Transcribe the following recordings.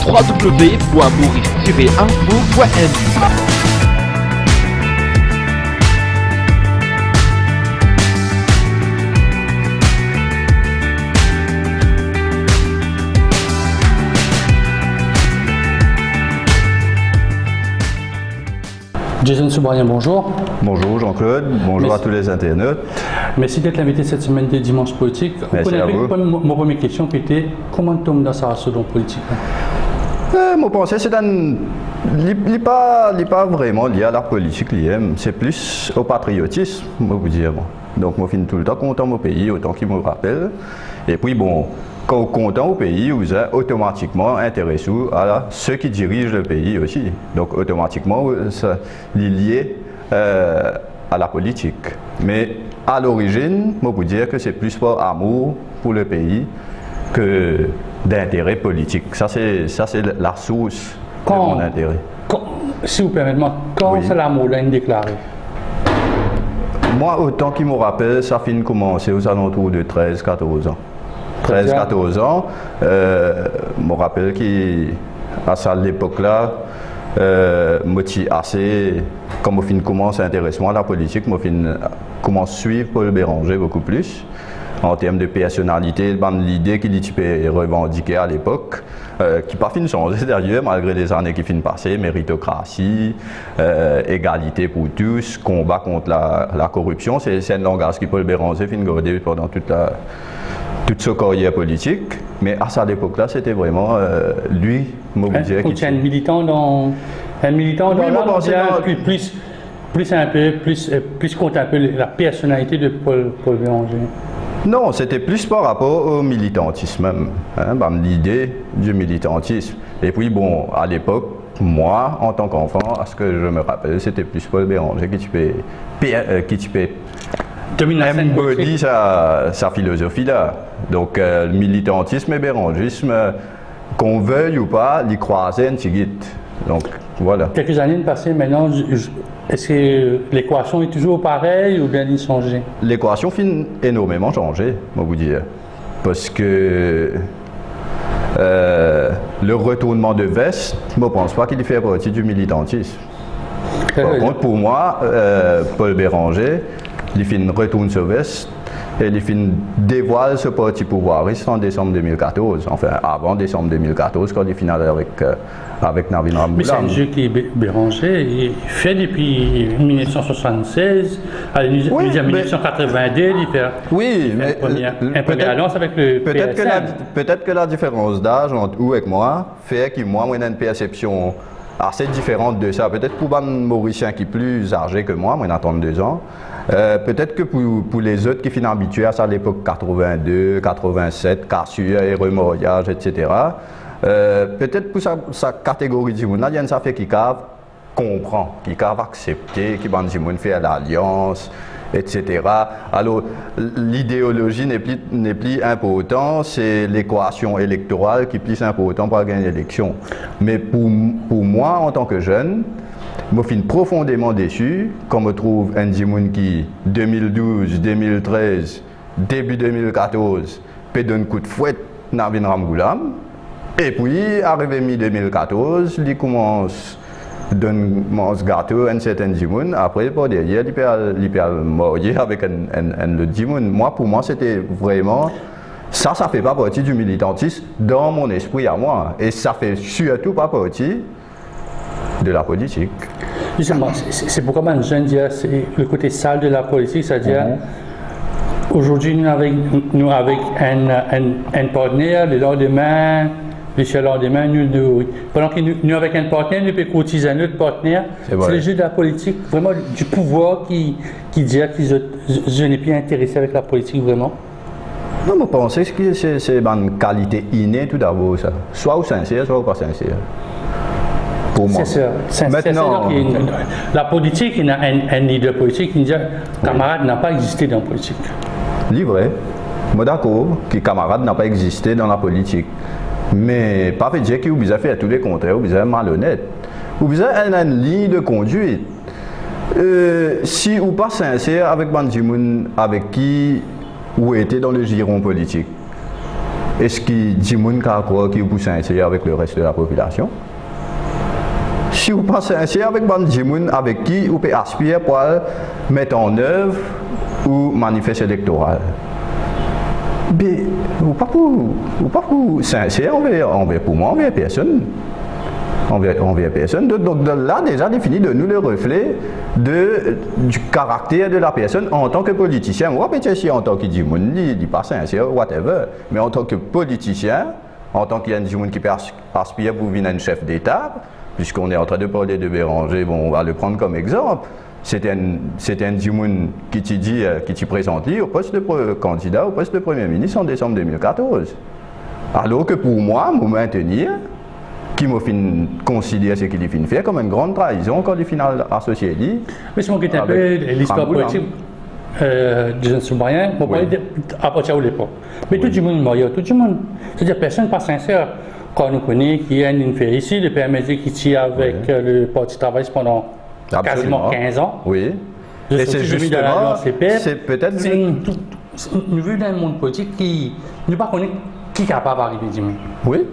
www.maurice-info.nu. Jason Soubrien, bonjour. Bonjour Jean-Claude, bonjour à tous les internautes. Merci d'être l'invité cette semaine des Dimanches Politiques. Merci à vous. Mon première question qui était comment tu tombes dans sa raison politique? Mon pensée, c'est pas vraiment lié à la politique, c'est plus au patriotisme, je vous dire. Donc, je suis tout le temps content mon pays, autant qu'il me rappelle. Et puis, bon, quand vous êtes content au pays, vous êtes automatiquement intéressé à ceux qui dirigent le pays aussi. Donc, automatiquement, ça est lié à la politique. Mais à l'origine, je peux dire que c'est plus par amour pour le pays que d'intérêt politique. Ça, c'est la source de mon intérêt. Si vous permettez, quand c'est l'amour là déclaré? Moi, autant qu'il me rappelle, ça finit commencer aux alentours de 13-14 ans. 13-14 ans, je me rappelle qu'à cette époque-là, quand je commence à s'intéresser à la politique, je commence à suivre Paul Béranger beaucoup plus. En termes de personnalité, l'idée qu'il peut revendiquer à l'époque, qui n'a pas fini de changer d'ailleurs, malgré les années qui finissent passer, méritocratie, égalité pour tous, combat contre la corruption, c'est un langage qui Paul Béranger finit de garder pendant toute sa carrière politique. Mais à cette époque-là, c'était vraiment lui, qui est un militant dans l'art, plus compte un peu la personnalité de Paul Béranger. Non, c'était plus par rapport au militantisme même, l'idée du militantisme. Et puis bon, à l'époque, moi, en tant qu'enfant, à ce que je me rappelle, c'était plus Paul Béranger qui peut embody sa philosophie là. Donc le militantisme et le bérangisme, qu'on veuille ou pas, les croiser un petit. Donc voilà. Quelques années passées maintenant, est-ce que l'équation est toujours pareille ou bien elle a changé? L'équation finit énormément changé, moi vous dire. Parce que le retournement de veste, je ne pense pas qu'il fait partie du militantisme. Par contre, pour moi, Paul Béranger, il retourne sa veste et il dévoile ce parti pouvoiriste en décembre 2014, enfin avant décembre 2014, quand il finit avec Navin Ramgoolam. Mais c'est un jeu qui est Béranger, il fait depuis 1976, à 1982, il fait une première alliance avec le PSN. Peut-être que la différence d'âge entre vous et moi fait que moi, j'ai une perception assez différente de ça. Peut-être pour un Mauricien qui est plus âgé que moi, j'ai 32 ans. Peut-être que pour les autres qui sont habitués à ça à l'époque 82, 87, cassure et remoriage, etc. Peut-être pour sa catégorie de monde, il y a ça fait qui comprend, qui accepter, qui fait l'alliance, etc. Alors l'idéologie n'est plus importante, c'est l'équation électorale qui est plus importante pour gagner l'élection. Mais pour moi, en tant que jeune, je suis profondément déçu quand je trouve un Djimoun qui, 2012, 2013, début 2014, peut donner un coup de fouet à Navin Ramgoolam. Et puis, arrivé mi-2014, il commence à donner un gâteau à un certain Djimoun. Après, derrière, il peut mourir avec un Djimoun. Pour moi, c'était vraiment... Ça ne fait pas partie du militantisme dans mon esprit à moi. Et ça ne fait surtout pas partie de la politique. Justement, c'est pourquoi je viens de dire c'est le côté sale de la politique, c'est-à-dire aujourd'hui nous avec un partenaire, le lendemain, pendant que nous avec un partenaire, nous pouvons cotiser un autre partenaire. C'est le jeu de la politique, vraiment du pouvoir qui dit que je n'ai plus intéressé avec la politique vraiment. Non, je pense que c'est une qualité innée tout d'abord, ça. Soit ou sincère, soit ou pas sincère. Pour moi. C'est maintenant, la politique, il y a un leader politique qui dit camarade n'a pas existé dans la politique. Livré. Je suis d'accord que camarade n'a pas existé dans la politique. Mais pas fait dire qu'il vous a fait tous les contraires, vous êtes malhonnête. Vous avez une ligne de conduite. Si vous pas sincère avec Bandimoun, avec qui vous étiez dans le giron politique, est-ce qu'il dit moun ka croire qu'il est sincère avec le reste de la population? Si vous pensez sincère avec des moun avec qui vous pouvez aspirer pour mettre en œuvre ou manifeste électoral. Mais vous pas pour sincère envers pour moi, envers personne. Envers personne. Donc là, déjà défini de nous le reflet du caractère de la personne en tant que politicien. Moi, peut-être en tant que Dimoun, il dit pas sincère, whatever. Mais en tant que politicien, en tant qu'il y a un Dimoun qui peut aspirer pour devenir un chef d'État, puisqu'on est en train de parler de Béranger, bon, on va le prendre comme exemple. C'était un Dimoun qui t'y présente au poste de candidat au poste de Premier ministre en décembre 2014. Alors que pour moi, me maintenir, qui m'a considéré ce qu'il a fait comme une grande trahison quand il final associé. Mais si on quitte un peu l'histoire politique de jeunes citoyens, on parle à partir de l'époque. Mais tout le monde, c'est-à-dire personne pas sincère. Quand on connaît qu'il y a une fait ici, le PMD qui tient avec le Parti travail pendant quasiment 15 ans. Oui. Et c'est justement, c'est peut-être une vue d'un monde politique qui ne pas connaît qui est capable d'arriver demain. Oui.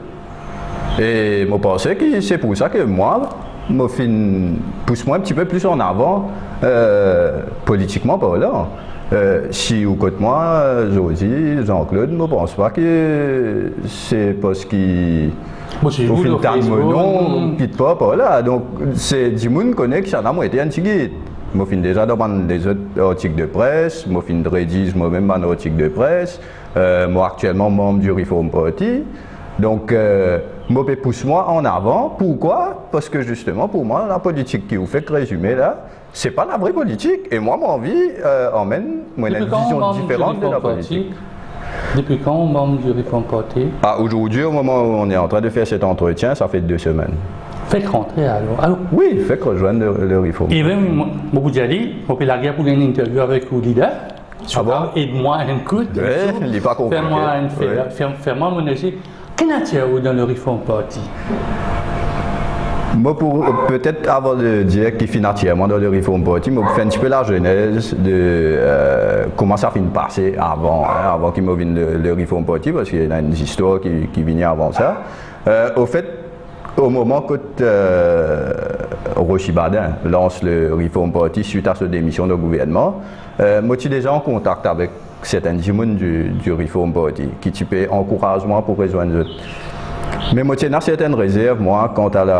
Et je pense que c'est pour ça que moi, je pousse moi un petit peu plus en avant politiquement par là. Si vous côté moi, Josie, Jean-Claude, je ne pense pas que c'est parce qu'il au fin de quitte pas par là. Donc, c'est du monde connaît que ça n'a pas été un petit guide. Je suis déjà dans des autres articles de presse, je suis rédige moi-même dans un article de presse, moi actuellement membre du Reform Party. Donc, je pousse moi en avant. Pourquoi? Parce que justement, pour moi, la politique qui vous fait résumer là, c'est pas la vraie politique. Et moi, mon envie emmène une vision différente de la politique. Depuis quand on membre du Reform Party? Aujourd'hui, au moment où on est en train de faire cet entretien, ça fait 2 semaines. Faites rentrer alors? Oui, faites rejoindre le Reform. Et même, beaucoup d'y on peut la guerre pour une interview avec le leader. Aide-moi un coup. Il n'est pas compliqué. Fais-moi mon échec. Qu'en a-t-il dans le Reform Party? Moi, pour peut-être avant de dire qui financièrement dans le Reform Party, je fais un petit peu la genèse de comment ça finit passer avant qu'il me vienne le Reform Party, parce qu'il y a une histoire qui vient avant ça. Au fait, au moment que Rochi Badin lance le Reform Party suite à sa démission de gouvernement, moi je suis déjà en contact avec certains gens du Reform Party qui typaient encouragement pour rejoindre eux. Mais moi j'ai certaines réserves moi quant à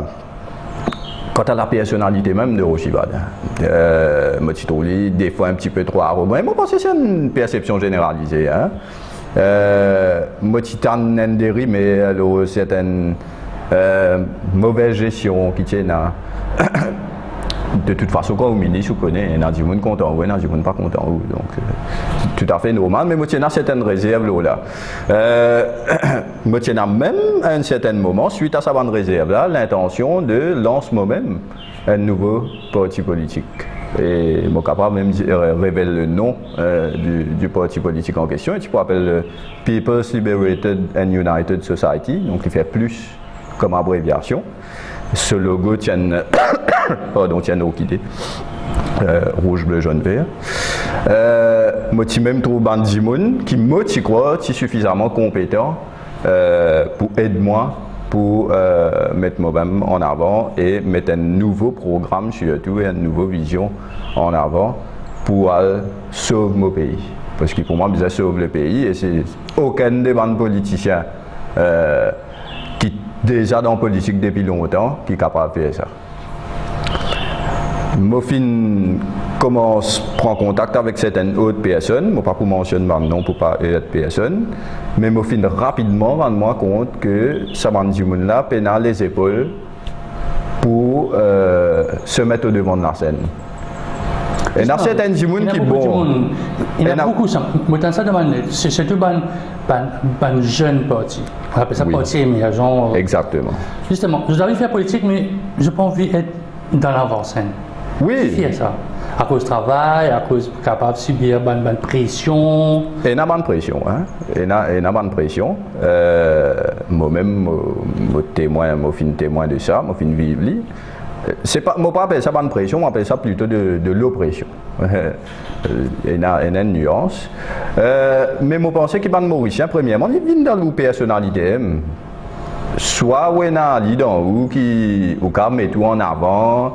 la personnalité même de Rochi Badin. Moi je trouve des fois un petit peu trop arrogant. Moi je pense que c'est une perception généralisée. Hein. Moi je suis un dérive, mais alors certaines mauvaise gestion qui tient à de toute façon quand vous ministre vous connaissez il y a des gens contents ou il y a des gens pas contents donc c'est tout à fait normal mais moi tiens à certaines réserves là moi tiens à même à un certain moment suite à sa bande réserve là l'intention de lancer moi-même un nouveau parti politique et mon capable même révèle le nom du parti politique en question et tu peux appeler le People's Liberated and United Society donc il fait plus comme abréviation. Ce logo tient orchidée, rouge, bleu, jaune, vert. Moi, je même trouve Bandimoun qui me croit suffisamment compétent pour aider moi pour mettre moi-même en avant et mettre un nouveau programme surtout et une nouvelle vision en avant pour sauver mon pays. Parce que pour moi, je sauve le pays et c'est aucun des bandes politiciens qui déjà dans la politique depuis longtemps, qui est capable de faire ça. Je commence à prendre contact avec certaines autres personnes, je ne vais pas pour mentionner mon nom pour ne pas être personne, mais je rapidement rendre moi compte que ça m'a dit là peine les épaules pour se mettre au devant de la scène. Et il y a certains gens qui bon. Il y a beaucoup ça. C'est surtout un jeune parti. On appelle ça parti émergent. Exactement. Justement, je dois faire politique, mais je n'ai pas envie d'être dans l'avant-scène. Oui. C'est ça. À cause du travail, à cause capable de subir une pression. Et il y a une pression. Il y a une pression. Moi-même, je suis témoin de ça, je suis vivre. c'est pas, moi pas appeler ça bonne pression, moi appelle ça plutôt de l'oppression. Il y a une nuance. Mais moi pensais que les Mauriciens, premièrement, ils viennent dans leur personnalité. Soit ou un ali dans ou qui met tout en avant,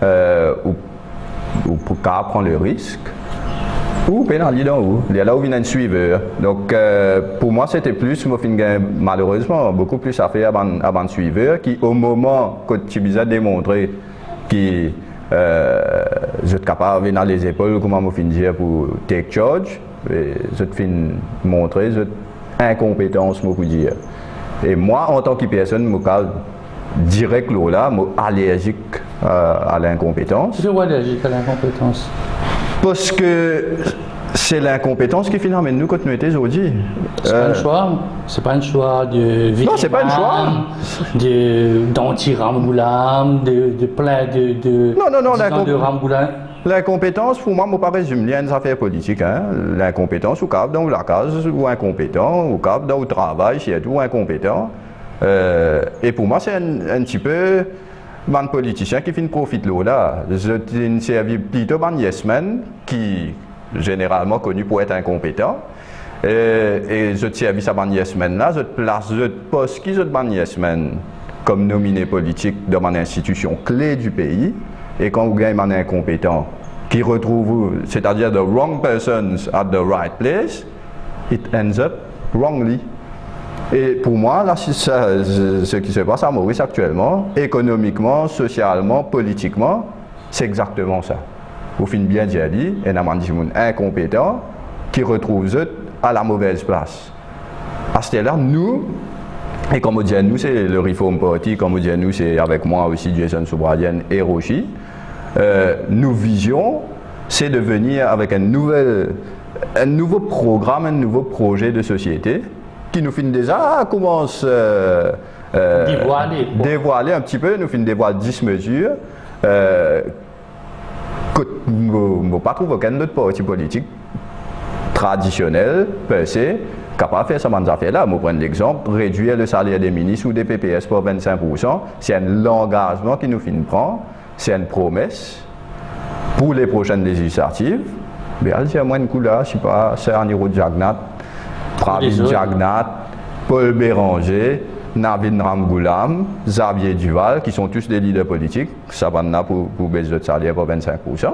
ou pour prendre le risque. Ou pénaliser dans où il y a là où vient un suiveur. Donc pour moi c'était plus, malheureusement, beaucoup plus à faire avant un suiveur qui au moment que tu as démontré que je suis capable de venir dans les épaules, comment je dire pour take charge, je te montrer incompétence, je peux dire. Et moi en tant que personne, je direct là, je suis allergique à l'incompétence. Je suis allergique à l'incompétence. Parce que c'est l'incompétence qui finalement nous quand nous étions aujourd'hui. C'est pas un choix. C'est pas un choix de vie. Non, c'est pas un choix. D'anti-Ramboulam, de plein de. Non, de Ramboulam. L'incompétence, pour moi, je ne pas résumer les affaires politiques. Hein. L'incompétence, ou cap dans la case, ou incompétent, ou cap dans le travail, c'est tout incompétent. Et pour moi, c'est un petit peu. Les politiciens qui profitent de là. Je servi plutôt un yes man qui généralement connu pour être incompétent. Et je servis à un yes man là, je place je poste qui je un yes man comme nominé politique dans une institution clé du pays. Et quand vous gagnez un incompétent qui retrouve, c'est-à-dire the wrong persons at the right place, it ends up wrongly. Et pour moi, là, ce qui se passe à Maurice actuellement, économiquement, socialement, politiquement, c'est exactement ça. Vous finissez bien dire, il y a un incompétent qui retrouve à la mauvaise place. À ce là nous, et comme on dit nous, c'est le Reform Party, comme on dit nous, c'est avec moi aussi Jason Soubradian et Rochi. Nous vision, c'est de venir avec un nouveau programme, un nouveau projet de société qui nous finit déjà commence dévoiler un petit peu, nous finit dévoiler 10 mesures que nous pas trouvé aucun autre parti politique traditionnel, passé, capable de faire ça affaire là. Je prends l'exemple, réduire le salaire des ministres ou des PPS pour 25%, c'est un engagement qui nous finit prendre, c'est une promesse pour les prochaines législatives. Mais il y a moins de coups là, je ne sais pas, c'est Anirudh Jagannath, Pravin Jagannath, Paul Béranger, Navin Ramgoolam, Xavier Duval, qui sont tous des leaders politiques, ça va pour baisser le salaire pour 25%.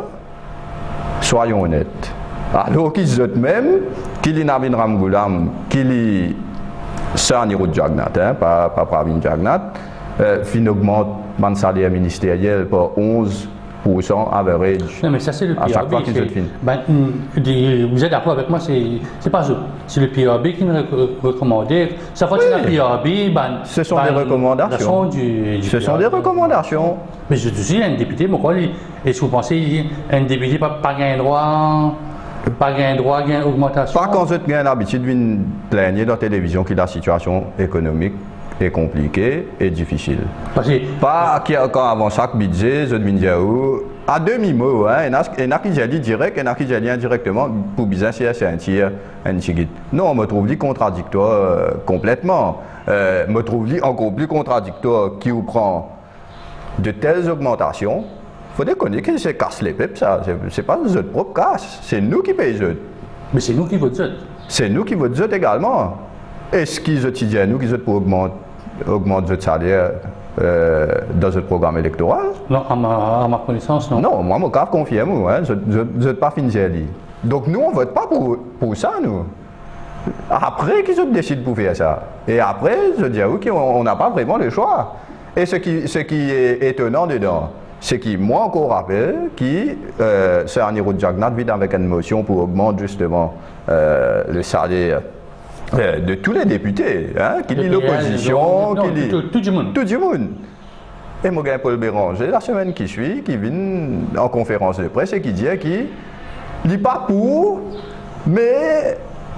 Soyons honnêtes. Alors qu'ils sont même, qu'il y a Navin Ramgoolam, qu'il y a Anirudh Jagannath, hein, pas Pravin Jagannath, fin augmente le salaire ministériel pour 11%. Average. Non, mais ça, c'est le PRB. Vous êtes d'accord avec moi, c'est pas ça. C'est le PRB qui nous recommandait. Ça fait que le PRB. Ce sont des recommandations. Ce sont des recommandations. Mais je suis un député, pourquoi est-ce que vous pensez qu'un député n'a pas gain droit? Pas gain droit, gain augmentation? Pas quand vous avez l'habitude de plaigner dans la télévision que la situation économique est compliqué et difficile. Pas quand avant chaque budget, je devine dire à demi-mot, hein, il y en a qui dit direct, il y en a qui dit indirectement, pour business, c'est un tir, un tigit. Non, on me trouve contradictoire complètement. Me trouve encore plus contradictoire qui vous prend de telles augmentations. Il faut déconner que c'est casse les pipes, ça. C'est pas notre propre casse, c'est nous qui payons. Mais c'est nous qui votons. C'est nous qui votons également. Est-ce qu'ils disent à nous qu'ils pour augmenter notre salaire dans notre programme électoral? Non, à ma connaissance, non. Non, moi, je confirme, hein, je ne pas fini. Donc nous, on ne vote pas pour ça, nous. Après qu'ils décident pour faire ça. Et après, je dis qu'on n'a pas vraiment le choix. Et ce qui est étonnant dedans, c'est que moi, encore rappelle, c'est Anirudh Jagannath vient avec une motion pour augmenter justement le salaire de tous les députés, hein, qui dit l'opposition, qui dit tout du monde. Tout du monde. Et moi, Paul Béranger, la semaine qui suit, qui vient en conférence de presse et qui dit qu'il n'est pas pour, mais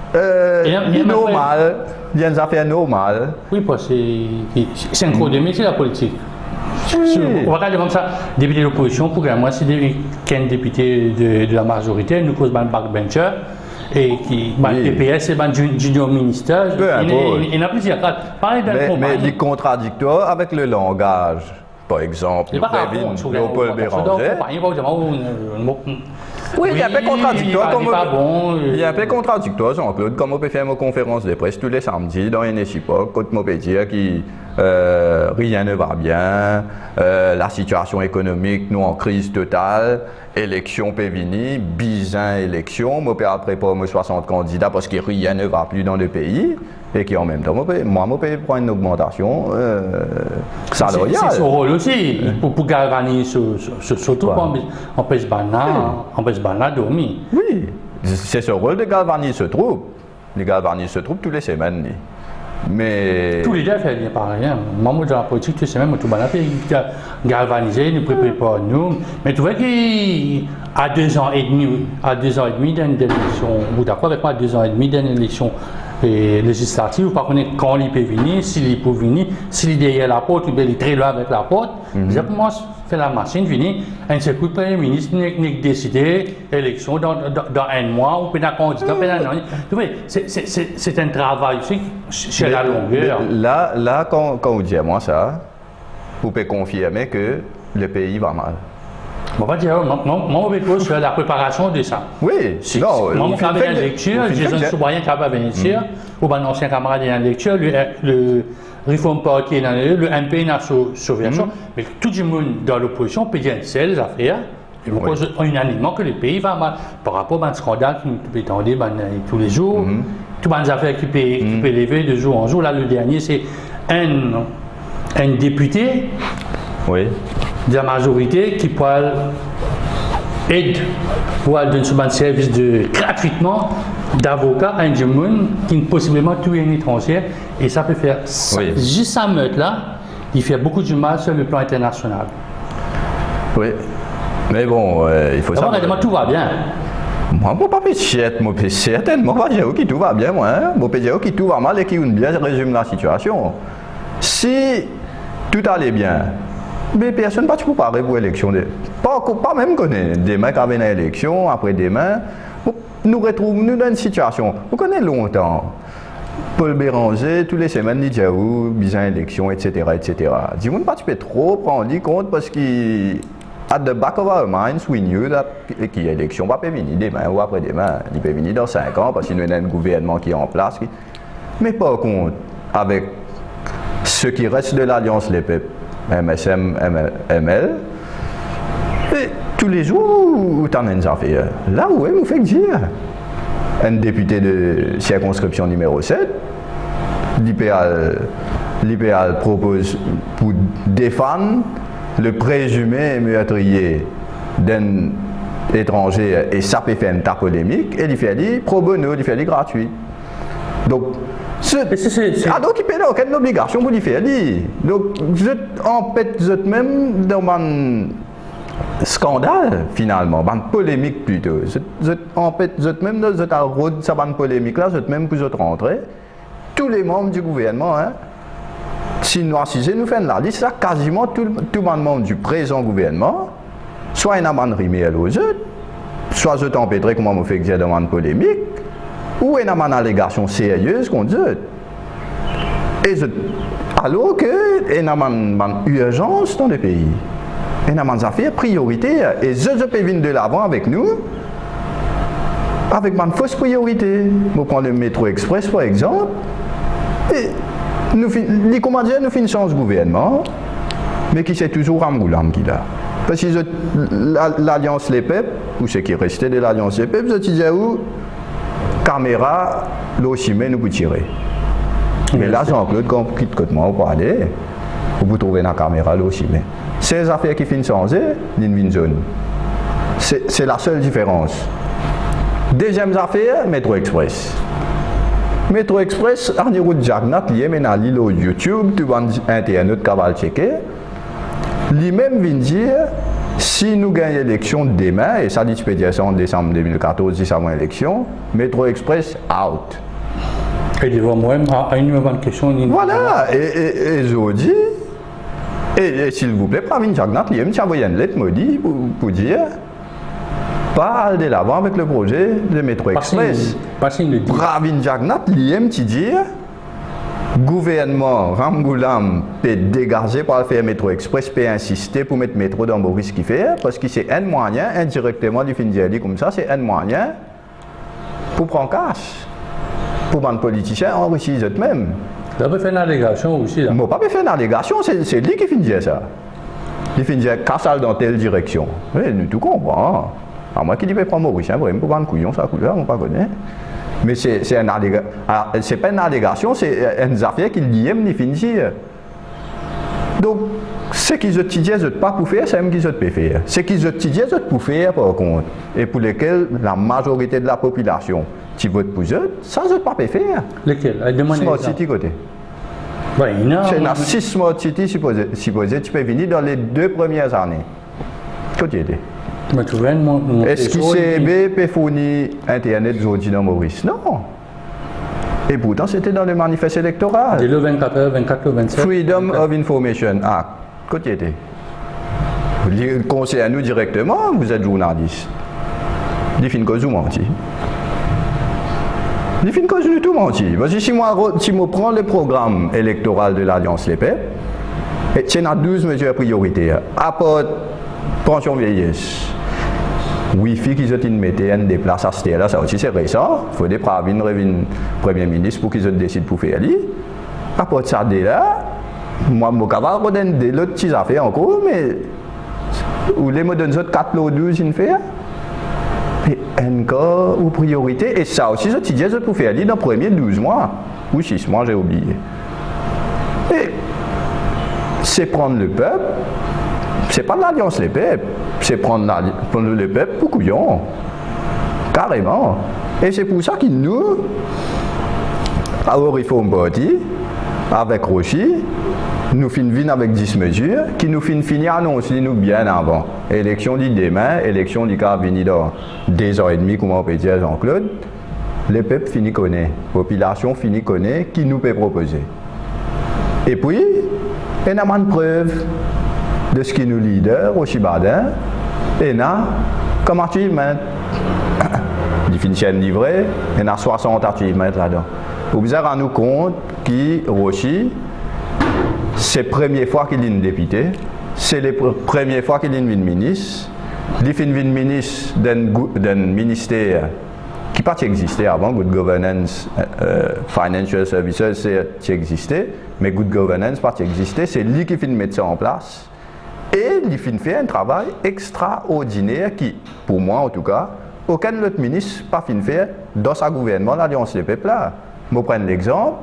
normal, il y a une affaire normale. Oui, parce que c'est un cours de métier, la politique. Oui. On va regarder comme ça, député de l'opposition, pour moi, c'est qu'un député de la majorité, nous cause un backbencher. Et qui, le PS, c'est un junior ministère. Il y a plusieurs cas. Mais il est contradictoire avec le langage. par exemple, nous prévînent Léopold Béranger. Oui, il y a un peu contradictoire. Il y a un peu contradictoire, Jean-Claude, comme on peut faire une conférence de presse tous les samedis dans une époque, quand on peut dire que rien ne va bien, la situation économique, nous en crise totale, élection peut venir, bizarre élection, on peut après pas 60 candidats parce que rien ne va plus dans le pays. Et qui en même temps, moi, je peux prendre une augmentation salariale. C'est son rôle aussi, pour galvaniser ce truc, on peut se battre, dormir. Oui, c'est ce rôle de galvaniser ce troupe. De galvaniser ce troupe toutes les semaines. Mais... Tous les deux font bien pareil. Moi, dans la politique, toutes les semaines, tout le monde galvaniser, nous préparer nous. Mais tu vois qu'à 2 ans et demi d'une élection, vous d'accord avec moi, à 2 ans et demi d'une élection législative, par contre, quand il peut venir, s'il peut venir, s'il est derrière la porte, il est très loin avec la porte, pour moi, fait la machine venir, un seul coup, le Premier ministre n'a décidé l'élection dans 1 mois, ou peut-être un candidat, tu vois, c'est un travail aussi sur la longueur. Là, quand vous dites à moi ça, vous pouvez confirmer que le pays va mal. On va dire, mon vécu sur la préparation de ça. Oui, mon cabinet de lecture, j'ai un citoyen capable de lecture, ou un ancien camarade de lecture, le Reform Party, le MP n'a sauversion, mais tout le monde dans l'opposition peut dire c'est les affaires. Et vous posez unanimement que le pays va mal par rapport à un scandale qui peut attendre tous les jours, toutes les affaires qui peut lever de jour en jour. Là, le dernier, c'est un député. Oui. De la majorité qui peut aider pour donner un service gratuitement d'avocat à un monde qui est possiblement tout un étranger et ça peut faire juste ça meute là, il fait beaucoup de mal sur le plan international. Oui, mais bon, il faut savoir. Tout va bien. Moi, je ne peux pas certainement pas dire que tout va bien, moi. Je peux dire que tout va mal et qu'il bien résume la situation. Si tout allait bien, mais personne ne peut pas préparer pour l'élection. Pas même connaître demain quand il y a une élection, après demain, nous retrouvons dans une situation. Vous connaissez longtemps. Paul Béranger, toutes les semaines, il dit bizarre élection, etc. etc. Dis moi pas tu peux trop prendre compte parce qu'il at the back of our minds, we knew that qu'il y a une élection pas peut venir demain ou après demain. Il peut venir dans 5 ans parce qu'il y a un gouvernement qui est en place. Mais par contre, avec ce qui reste de l'Alliance Les Peuples, MSM, ML, et tous les jours, où tu en as une affaire. Là où vous faites dire, un député de circonscription numéro 7, l'IPA propose pour défendre le présumé meurtrier d'un étranger et ça peut faire une tas polémique, et il fait dit pro bono, il fait dit gratuit. Donc, donc il n'a aucune obligation pour le faire. Donc, vous êtes en fait, vous êtes même dans un scandale, finalement, une polémique plutôt. Vous êtes en fait, vous êtes même dans cette polémique-là, vous êtes même que vous êtes rentrés. Tous les membres du gouvernement, si nous assisons, nous faisons la liste, ça quasiment tous les membres du présent gouvernement, soit une amende rimée aux autres, soit je t'empêcherai, comment on fait que j'ai dans une polémique, ou une allégation sérieuse contre eux. Et alors qu'il y a une urgence dans le pays. Il y a une affaire prioritaire. Et je peux venir de l'avant avec nous, avec une fausse priorité. Nous prenons le métro express par exemple. Et les commanditaires nous finissent ce gouvernement, mais qui c'est toujours Ramgoulam qui l'a. Parce que l'Alliance Les Peuples, ou ce qui est resté de l'Alliance Les Peuples, vous disais où caméra, l'Ochimé nous peut tirer. Mais là, Jean-Claude, quand vous quittez moi, vous parlez, vous trouvez la caméra, l'Ochimé. C'est les affaires qui finissent changer, d'une zone. C'est la seule différence. Deuxième affaire, Métro Express. Métro Express, on route Jagnat, il y a maintenant l'île YouTube, tu vas Internet qui va le checker. Lui-même vient dire, si nous gagnons l'élection demain, et ça dit tu peux dire ça en décembre 2014, si ça va l'élection, Métro Express out. Et devant moi-même, à une nouvelle question. Voilà, et je dis, et s'il vous plaît, Pravin Jagnat, il m'a envoyé une lettre maudite pour dire, pas aller de l'avant avec le projet de Métro Express. Pravin Jagnat, il m'a dit, gouvernement Ramgoulam peut dégager pour faire métro express, peut insister pour mettre métro dans Maurice qui fait, parce que c'est un moyen, indirectement, du fin de comme ça, c'est un moyen pour prendre cash. Pour les politiciens enrichir eux-mêmes. Ça peut faire une allégation aussi. Je ne peux pas faire une allégation, c'est lui qui finit ça. Il finit casse dans telle direction. Oui, nous tout comprenons. À moi qui dit prendre Mauricien, pour prendre un couillon, ça couleur, on ne pas connaît. Mais c'est un allégation. C'est pas une allégation, c'est une affaire qui dit ni finit. Donc, ce qu'ils ont dit, ils pas pour faire, c'est même qu'ils ont pas faire. Ce qu'ils ont dit, ils pour faire par contre, et pour lesquels la majorité de la population qui vote pour eux, ça ils pas faire. Lesquels? Smart City côté. Oui, il y a 6 Smart City supposé, tu peux venir dans les 2 premières années. Côté. Est-ce que CB peut fournir Internet aujourd'hui dans Maurice? Non. Et pourtant, c'était dans le manifeste électoral. Dès le 24 27. Freedom of Information Act. Côté. Le conseil à nous directement, vous êtes journaliste. Il fait une cause ou menti. Il fait une cause du tout menti. Parce que si je prends le programme électoral de l'Alliance Les Peuples, il y a 12 mesures prioritaires. Apport pension vieillesse. Wi-Fi qu'ils ont mis des places à ce là, ça aussi c'est récent. Il faut des prévenir le Premier ministre pour qu'ils décident pour faire aller. Apport ça là, moi je suis capable de donner l'autre petites affaires encore, mais ou les mots donnent 4 lots 12 ils font. Et encore aux priorités, et ça aussi, je disais pour faire aller dans les premiers 12 mois, ou 6 mois, j'ai oublié. Et c'est prendre le peuple, c'est pas l'Alliance Les Peuples, c'est prendre le peuple pour couillon. Carrément. Et c'est pour ça qu'il nous, à Reform Party, avec Rochi, nous finissons avec 10 mesures qui nous finissent annoncer nous bien avant. Élection dit demain, élection dit qu'à venir dans 2 ans et demi, comment on peut dire Jean-Claude. Le peuple finit connaît, population finit connaît, qui nous peut proposer. Et puis, il y a une preuve de ce qui nous leader au Chibadin, et il y a comme achievement. Il finit une livrée, il y a 60 achievements là-dedans. Vous avez rendu compte que Rochi, c'est la première fois qu'il est député, c'est la première fois qu'il est ministre. Il est ministre d'un ministère qui n'a pas existé avant, Good Governance, Financial Services, qui existait, mais Good Governance n'a pas existé, c'est lui qui finit mettre ça en place. Et il finit fait un travail extraordinaire qui, pour moi en tout cas, aucun autre ministre n'a pas fini faire dans sa gouvernement, l'Alliance Les Peuples là. Je vais prendre l'exemple.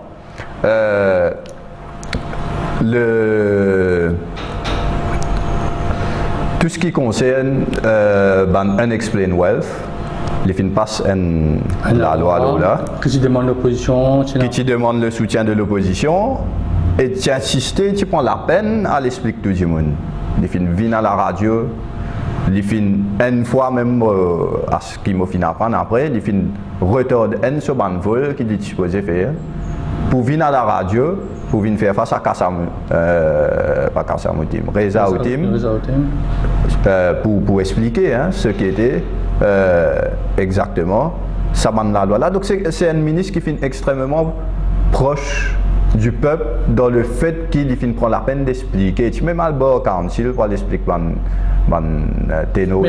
Tout ce qui concerne Unexplained Wealth, les fins passent la loi là. Qui demande l'opposition. Qui demande le soutien de l'opposition. Et tu insistes, tu prends la peine à l'expliquer tout le monde. Les fins viennent à la radio. Les fins une fois même à ce qu'ils m'ont fini apprendre après. Les fins retardent un sur un vol qu'ils étaient supposés faire. Pour venir à la radio. Pour venir faire face à Reza Outim, pour expliquer ce qui était exactement ça la loi là. Donc c'est un ministre qui est extrêmement proche du peuple dans le fait qu'il prend la peine d'expliquer. Tu mets mal bord council pour l'expliquer ténor.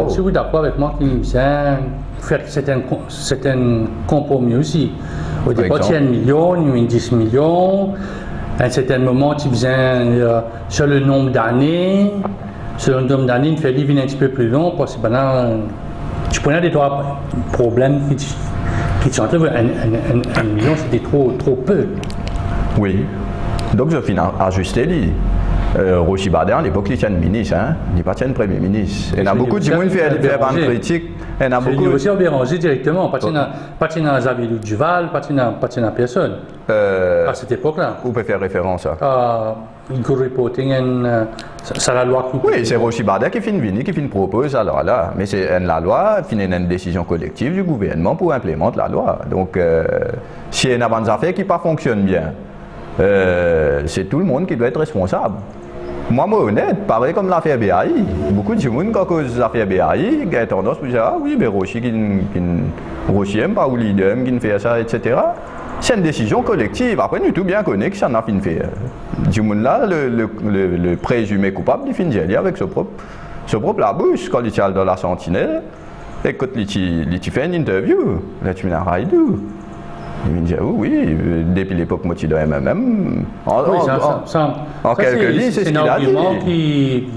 Si vous êtes d'accord avec moi, faire certains compromis aussi. Au départ, tu as 1 million, il y a 10 millions. À un certain moment, tu viens sur le nombre d'années. Sur le nombre d'années, il fait vivre un petit peu plus long parce que tu prenais des trois problèmes qui sont entre 1 million, c'était trop peu. Oui. Donc, je finis à ajuster lui. Rochi Baden, à l'époque, il était ministre, hein? Il n'est pas un premier ministre. Il y a beaucoup de gens qui font des critiques. Il y a beaucoup aussi au Béranger directement, pas dans Zavidou Duval, pas dans personne. À cette époque-là. Vous pouvez faire référence à good reporting, c'est la loi qui. Oui, c'est Rochi Baden qui finit propose alors là. Mais c'est la loi, une décision collective du gouvernement pour implémenter la loi. Donc, si il y a une affaire qui ne fonctionne pas bien, c'est tout le monde qui doit être responsable. Moi, honnête, pareil comme l'affaire BAI. Beaucoup de gens, quand cause l'affaire BAI, ils ont tendance à dire ah oui, mais Rochi n'aime pas ou leader qui fait ça, etc. C'est une décision collective. Après, nous tout bien connaît que ça n'a pas fait. Du monde là, le présumé coupable, il finit avec son propre la bouche quand il est dans la sentinelle. Et quand il fait une interview, là tu me dis il me dit oui, depuis l'époque moi tu dois MMM. En quelques lignes, c'est ce qu'il a dit.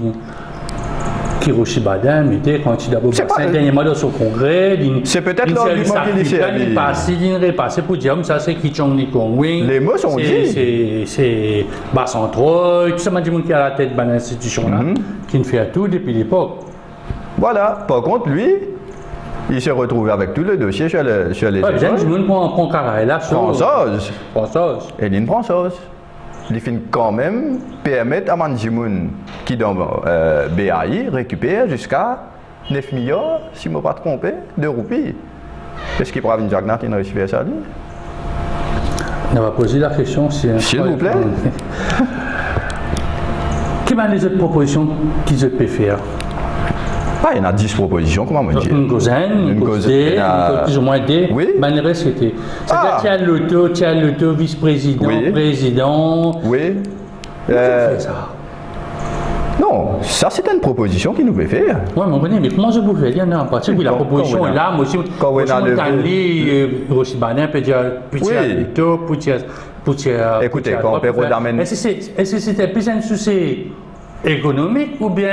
Qui Rochi Baden mettait quand il d'abord passé dernièrement dans son congrès. C'est peut-être l'argument qu'il dit. Il passait pour dire ça c'est qui Chong Ni Kong Wing. Les mots sont dits. C'est Bassantroy, tout ça m'a dit qui a la tête de l'institution là, qui ne fait tout depuis l'époque. Voilà. Par contre lui. Il s'est retrouvé avec tout le dossier sur les écoles. Bien, je me prends carré là. Française. Et une française. Il finit quand même permettre à Manjimoun qui dans BAI récupère jusqu'à 9 millions, si je ne me pas trompé, de roupies. Est-ce qu'il pourra venir Jagnat et récupérer ça lui? On va poser la question si. S'il vous plaît. Quelles sont les autres propositions qu'ils peuvent faire? Ah, il y en a 10 propositions, comment me dire? Une douzaine, plus ou moins D. Oui. Ben, le reste, c'était. C'est-à-dire, tu as l'auto, vice-président, oui. Président. Oui. Fait ça? Non, ça c'est une proposition qu'il nous fait faire. Oui, mais comment je vous fais dire? Non, parce que la proposition est là, moi aussi, quand on a le Rochi Baden peut dire, l'auto, écoutez, quand on peut redamener. Est-ce que c'était plus un souci économique ou bien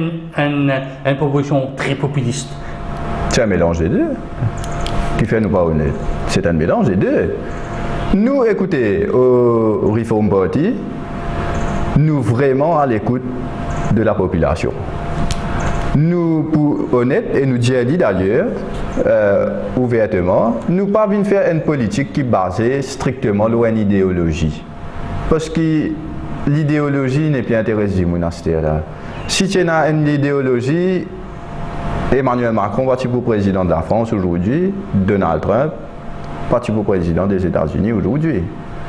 une proposition très populiste? C'est un mélange des deux qui fait nous pas honnête. C'est un mélange des deux. Nous, écoutez, au Reform Party, nous vraiment à l'écoute de la population. Nous, pour honnête, et nous disons d'ailleurs, ouvertement, nous pas venir faire une politique qui est basée strictement sur une idéologie. Parce que l'idéologie n'est plus intéressée du monastère là. Si tu as une idéologie, Emmanuel Macron, parti pour président de la France aujourd'hui, Donald Trump, parti pour président des États-Unis aujourd'hui.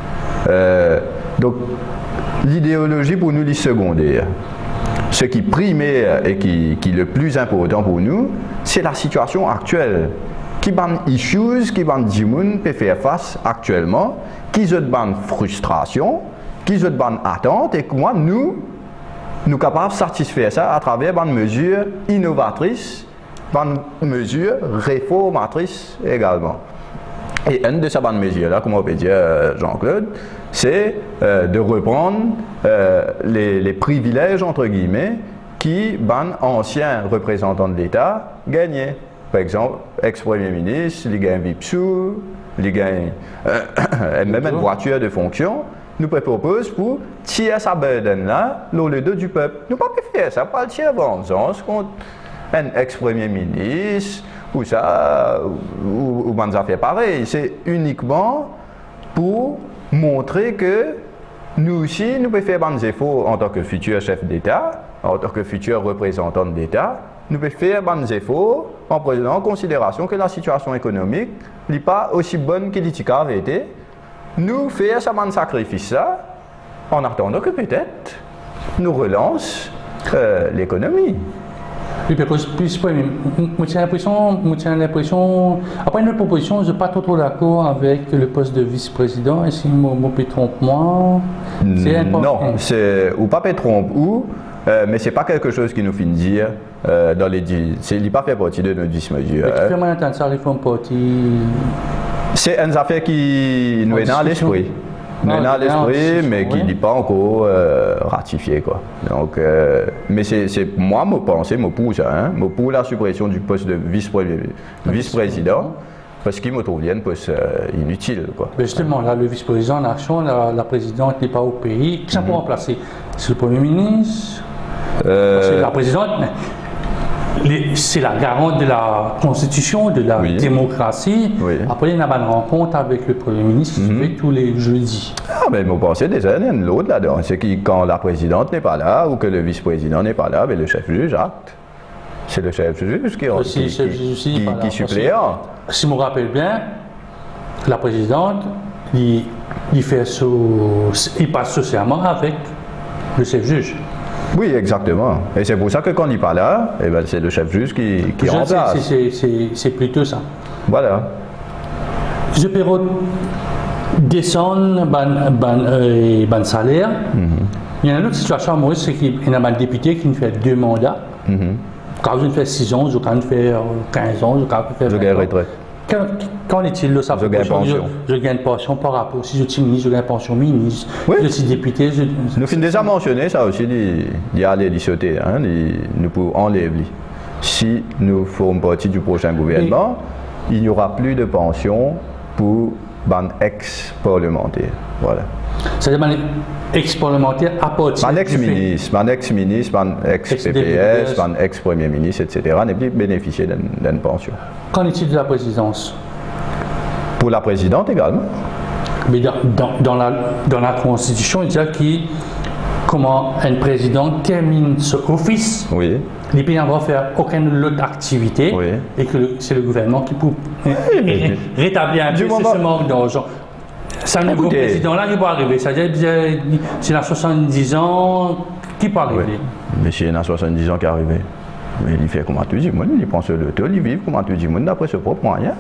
Donc, l'idéologie pour nous est secondaire. Ce qui primaire et qui est le plus important pour nous, c'est la situation actuelle. Qui ban issues, qui ban dimoun peut faire face actuellement, qui se ban frustration, qui se ban attente, et que moi, nous capables de satisfaire ça à travers des mesures innovatrices, des mesures réformatrices également. Et une de ces bonnes mesures-là, comme on peut dire Jean-Claude, c'est de reprendre les privilèges, entre guillemets, qui ban anciens représentants de l'État gagnaient. Par exemple, ex-premier ministre, il gagne un VIPSou, il gagne même une voiture de fonction. Nous proposons pour tirer sa burden là, le dos du peuple. Nous ne pouvons pas faire ça, pas le tirer vengeance contre un ex-premier ministre ou ça, ou des affaires pareilles. C'est uniquement pour montrer que nous aussi, nous pouvons faire des efforts en tant que futur chef d'État, en tant que futur représentant de l'État. Nous pouvons faire des efforts en prenant en considération que la situation économique n'est pas aussi bonne qu'il avait été. Nous faisons ce sacrifice en attendant que peut-être nous relance l'économie. Oui, parce que j'ai l'impression, après une proposition, je ne suis pas trop d'accord avec le poste de vice-président. Est-ce que je me trompe moi? Non, ou pas me trompe, mais ce n'est pas quelque chose qui nous fait dire dans les il n'est pas fait partie de nos 10 mesures. Mais tu fais maintenant ça, réforme parti. C'est une affaire qui nous est dans l'esprit. Nous est dans l'esprit, mais qui n'est pas encore ratifiée, quoi. Donc, mais c'est moi, je pense, je pour ça, pour la suppression du poste de vice-président. Parce qu'il me trouve bien un poste inutile, quoi. Mais justement, là, le vice-président en action, la présidente n'est pas au pays. Qui ça pour remplacer? C'est le Premier ministre? C'est la présidente. C'est la garante de la Constitution, de la démocratie. Oui. Après, il y a une rencontre avec le Premier ministre qui se fait tous les jeudis. Ah, mais vous pensez déjà, il y a l'autre là-dedans. C'est que quand la présidente n'est pas là ou que le vice-président n'est pas là, mais le chef juge acte. C'est le chef juge qui suppléant. Si je me rappelle bien, la présidente, il passe socialement avec le chef juge. Oui, exactement. Et c'est pour ça que quand il n'est pas là, eh ben, c'est le chef juge qui remplace. C'est plutôt ça. Voilà. Je peux descendre le salaire. Il y a une autre situation à Maurice, c'est qu'il y a un député qui nous fait 2 mandats. Quand je fais 6 ans, je quand fais 15 ans, je quand fais 20 ans. Retraite. Qu'en est-il de ça? Je gagne pension. Je gagne pension par rapport. Si je suis ministre, je gagne pension ministre. Oui. Je suis député. Nous finissons déjà mentionné ça aussi, il y a les sauter, nous pouvons enlever. Si nous faisons partie du prochain gouvernement, il n'y aura plus de pension pour les ex-parlementaires. Voilà. C'est-à-dire ex-parlementaire à partir un ex-ministre, un ex-ministre, un ex-PPS, un ex-premier ministre, etc. n'est plus bénéficié d'une pension. Qu'en est-il de la présidence? Pour la présidente également. Mais dans la Constitution, il dit comment un président termine ce office, les pays n'ont pas faire aucune autre activité et que c'est le gouvernement qui peut rétablir un peu ce manque d'argent. Ça ne nouveau président-là qui peut arriver. C'est-à-dire, c'est dans 70 ans qui peut arriver. Mais c'est dans 70 ans qui est arrivé. Mais il fait comment tu dis, il prend sur le tour, il vit comment tu dis, d'après ses propres moyens.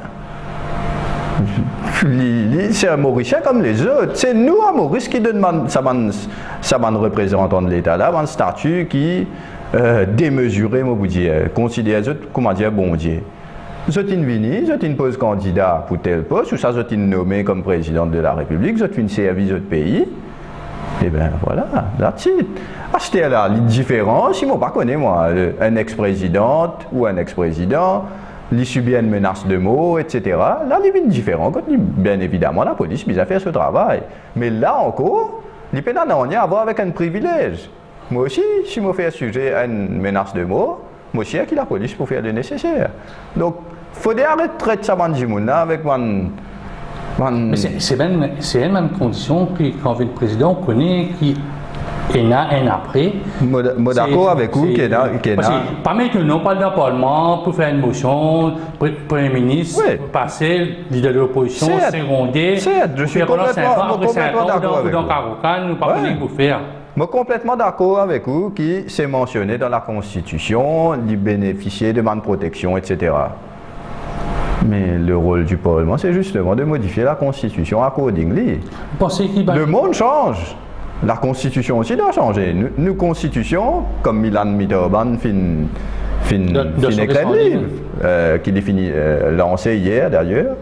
C'est un Mauricien comme les autres. C'est nous à Maurice qui demandons ça représentant de l'État là, un statut qui démesuré, moi vous dire, considère comment dire bon Dieu. Vous êtes venu, vous êtes pose candidat pour tel poste, ou ça vous êtes nommé comme président de la République, vous êtes une service de pays. Et bien voilà, that's it. Acheter là, les différences, si moi pas connais moi, un ex-présidente ou un ex-président, il subit une menace de mots, etc. Là, il y a une différence. Bien évidemment, la police a fait ce travail. Mais là encore, il peut y avoir avec un privilège. Moi aussi, si je fais sujet à une menace de mots, moi aussi, il y a la police pour faire le nécessaire. Donc, il faut arrêter de traiter ça avec Mais c'est une même condition quand le président connaît qui est là un après. Je d'accord avec vous qui est là. Pas maintenant, pas dans le Parlement pour faire une motion, Premier ministre, passer, leader de l'opposition, seconder, je suis complètement d'accord avec vous. Dans Carocan, nous pas pour faire. Je suis complètement d'accord avec vous qui c'est mentionné dans la Constitution, de bénéficier de ma protection, etc. Mais le rôle du Parlement, c'est justement de modifier la Constitution accordingly. Le monde change. La Constitution aussi doit changer. Nous, Constitution, comme Milan Mitterrand fin écrit le livre, qu'il est lancé hier d'ailleurs,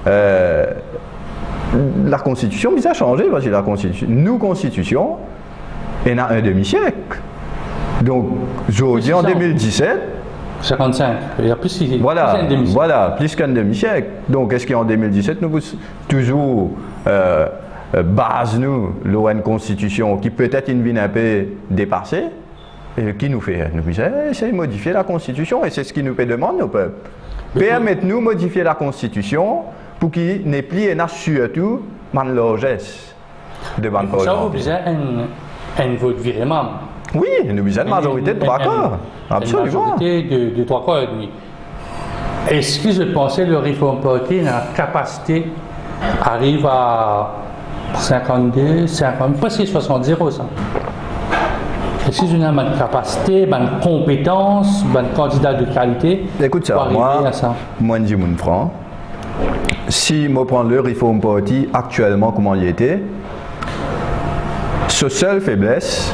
la Constitution, ça a changé parce que la Constitution, nous, Constitution, il y a un demi-siècle. Donc, aujourd'hui, en 2017, 55, il y a plus qu'un demi-siècle. Voilà, plus qu'un demi-siècle. Donc, est-ce qu'en 2017, nous toujours base nous une constitution qui peut-être une un peu dépassée, et qui nous fait essayer de modifier la constitution, et c'est ce qui nous demande nos peuples. Permettez-nous de modifier la constitution pour qu'il n'ait plus un surtout de largesse de ban parlementaire. Ça oblige un vote virement. Oui, nous avons une majorité de 3 quarts. Absolument. Une majorité de 3 quarts et demi. Est-ce que je pensais le Reform Party, la capacité arrive à 52, 50, presque 70%. Est-ce que j'ai une capacité, une compétence, un candidat de qualité? Écoute ça, moi je dis mon franc. Si je prends le Reform Party actuellement, comment il était, sa seule faiblesse,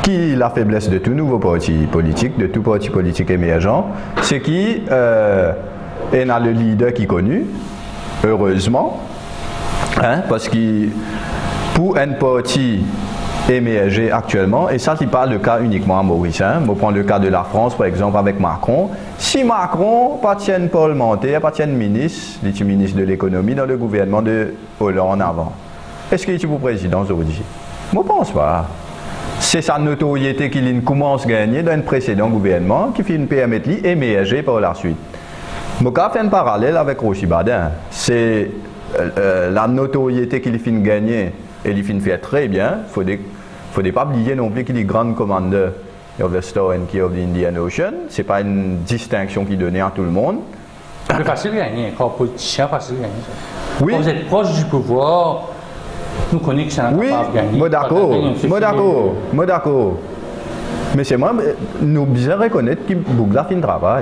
qui est la faiblesse de tout nouveau parti politique, de tout parti politique émergent, c'est qu'il a le leader qui est connu, heureusement, hein, parce que pour un parti émergé actuellement, et ça c'est pas le cas uniquement à Maurice, hein. On prend le cas de la France par exemple avec Macron. Si Macron pas tient parlementaire, pas tient ministre, il est ministre de l'économie dans le gouvernement de Hollande avant, est-ce qu'il est pour président aujourd'hui? Moi je pense pas. C'est sa notoriété qu'il commence à gagner dans un précédent gouvernement qui fait permettre lui émerger par la suite. Je vais faire un parallèle avec Rochi Badin. C'est la notoriété qu'il fait gagner et il fait faire très bien. Il ne faut pas oublier non plus qu'il est grand commandeur of the Star and Key of the Indian Ocean. Ce n'est pas une distinction qu'il donnait à tout le monde. C'est facile de gagner, quand politicien, facile de gagner. Oui. Quand vous êtes proche du pouvoir, nous connaissons que c'est un oui, capable de gagner. Moi d'accord. Mais c'est moi, nous bien reconnaître qu'il Bougla fait un travail.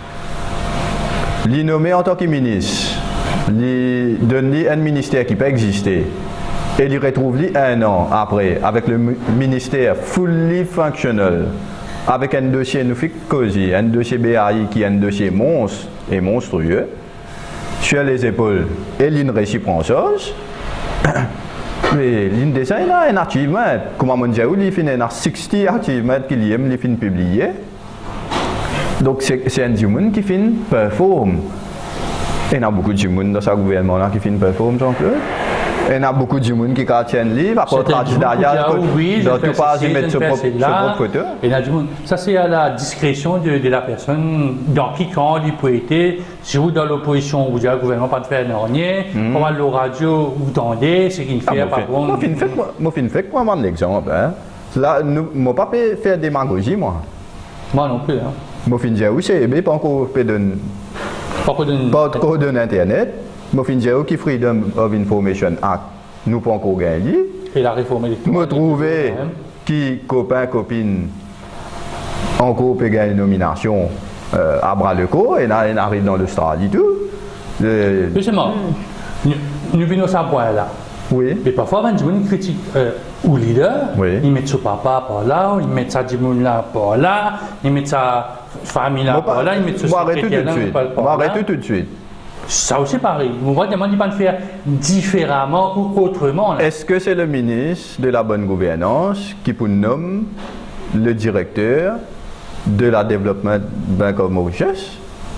Il nommé en tant que ministre, il donne un ministère qui peut exister. Et il retrouve un an après, avec le ministère fully functional, avec un dossier cosy, un dossier BAI qui est un dossier monstre et monstrueux, sur les épaules. Et il récipronce. Mais l'indécent, il a un achievement. Comme on dit, il fait un 60 achievements qu'il aime, il fait publier. Donc c'est un diamant qui fait performe. Il y a beaucoup de gens dans ce gouvernement-là qui fait performe, Jean-Claude. Il y a beaucoup de gens qui tiennent le livre, à part Tradidaya, dans tout pas, ils mettent ce propre photo. Ça, c'est à la discrétion de la personne, dans qui quand il peut être. Si vous dans l'opposition, vous dites au gouvernement pas de faire rien, on va le radio, vous tendez, c'est qu'il fait par contre. Moi, je fais quoi, moi, l'exemple. Là, je ne peux pas faire démagogie, moi. Moi non plus. Moi, je dis, oui, c'est pas encore pas encore d'Internet. Je dis, qui Freedom of Information Act, nous pas encore gagné. Et la réforme électorale. Je trouve qui copain, copine, encore peut gagner une nomination à bras le corps, et on arrive dans l'Australie tout. Justement, nous venons à ce point-là. Oui. Mais parfois, quand on critique au leader, oui. Ils mettent son papa par là, ils mettent sa dimoun là par là, ils mettent sa famille là par là, ils mettent son secrétaire là par là. On va arrêter tout de suite. Ça aussi pareil. On va demander pas de faire différemment ou autrement. Est-ce que c'est le ministre de la bonne gouvernance qui peut nommer le directeur de la Development Bank of Mauritius?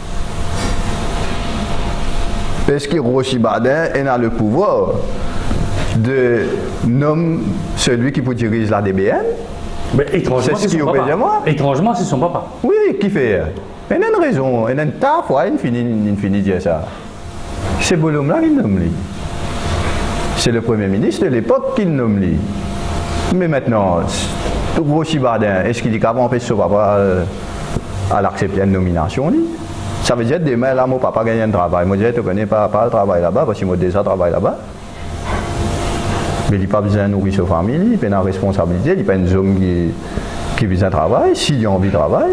Est-ce que Rochi Badin a le pouvoir de nommer celui qui peut diriger la DBN? Étrangement, c'est son papa. Étrangement, c'est son papa. Oui, qui fait? Il y a une raison, il y a une tas fois, il finit de dire ça. C'est Bolom-là qui nomme lui. C'est le Premier ministre de l'époque qui nomme lui. Mais maintenant, Rochi Badin, est-ce qu'il dit qu'avant on peut son papa à l'accepter une nomination lui? Ça veut dire que demain, là, mon papa gagne un travail. Moi, je ne connais pas le travail là-bas, parce que moi, déjà, travaille là-bas. Mais il n'a pas besoin de nourrir sa famille, il a une responsabilité, il n'a pas une zone qui a besoin de travail, s'il a envie de travail.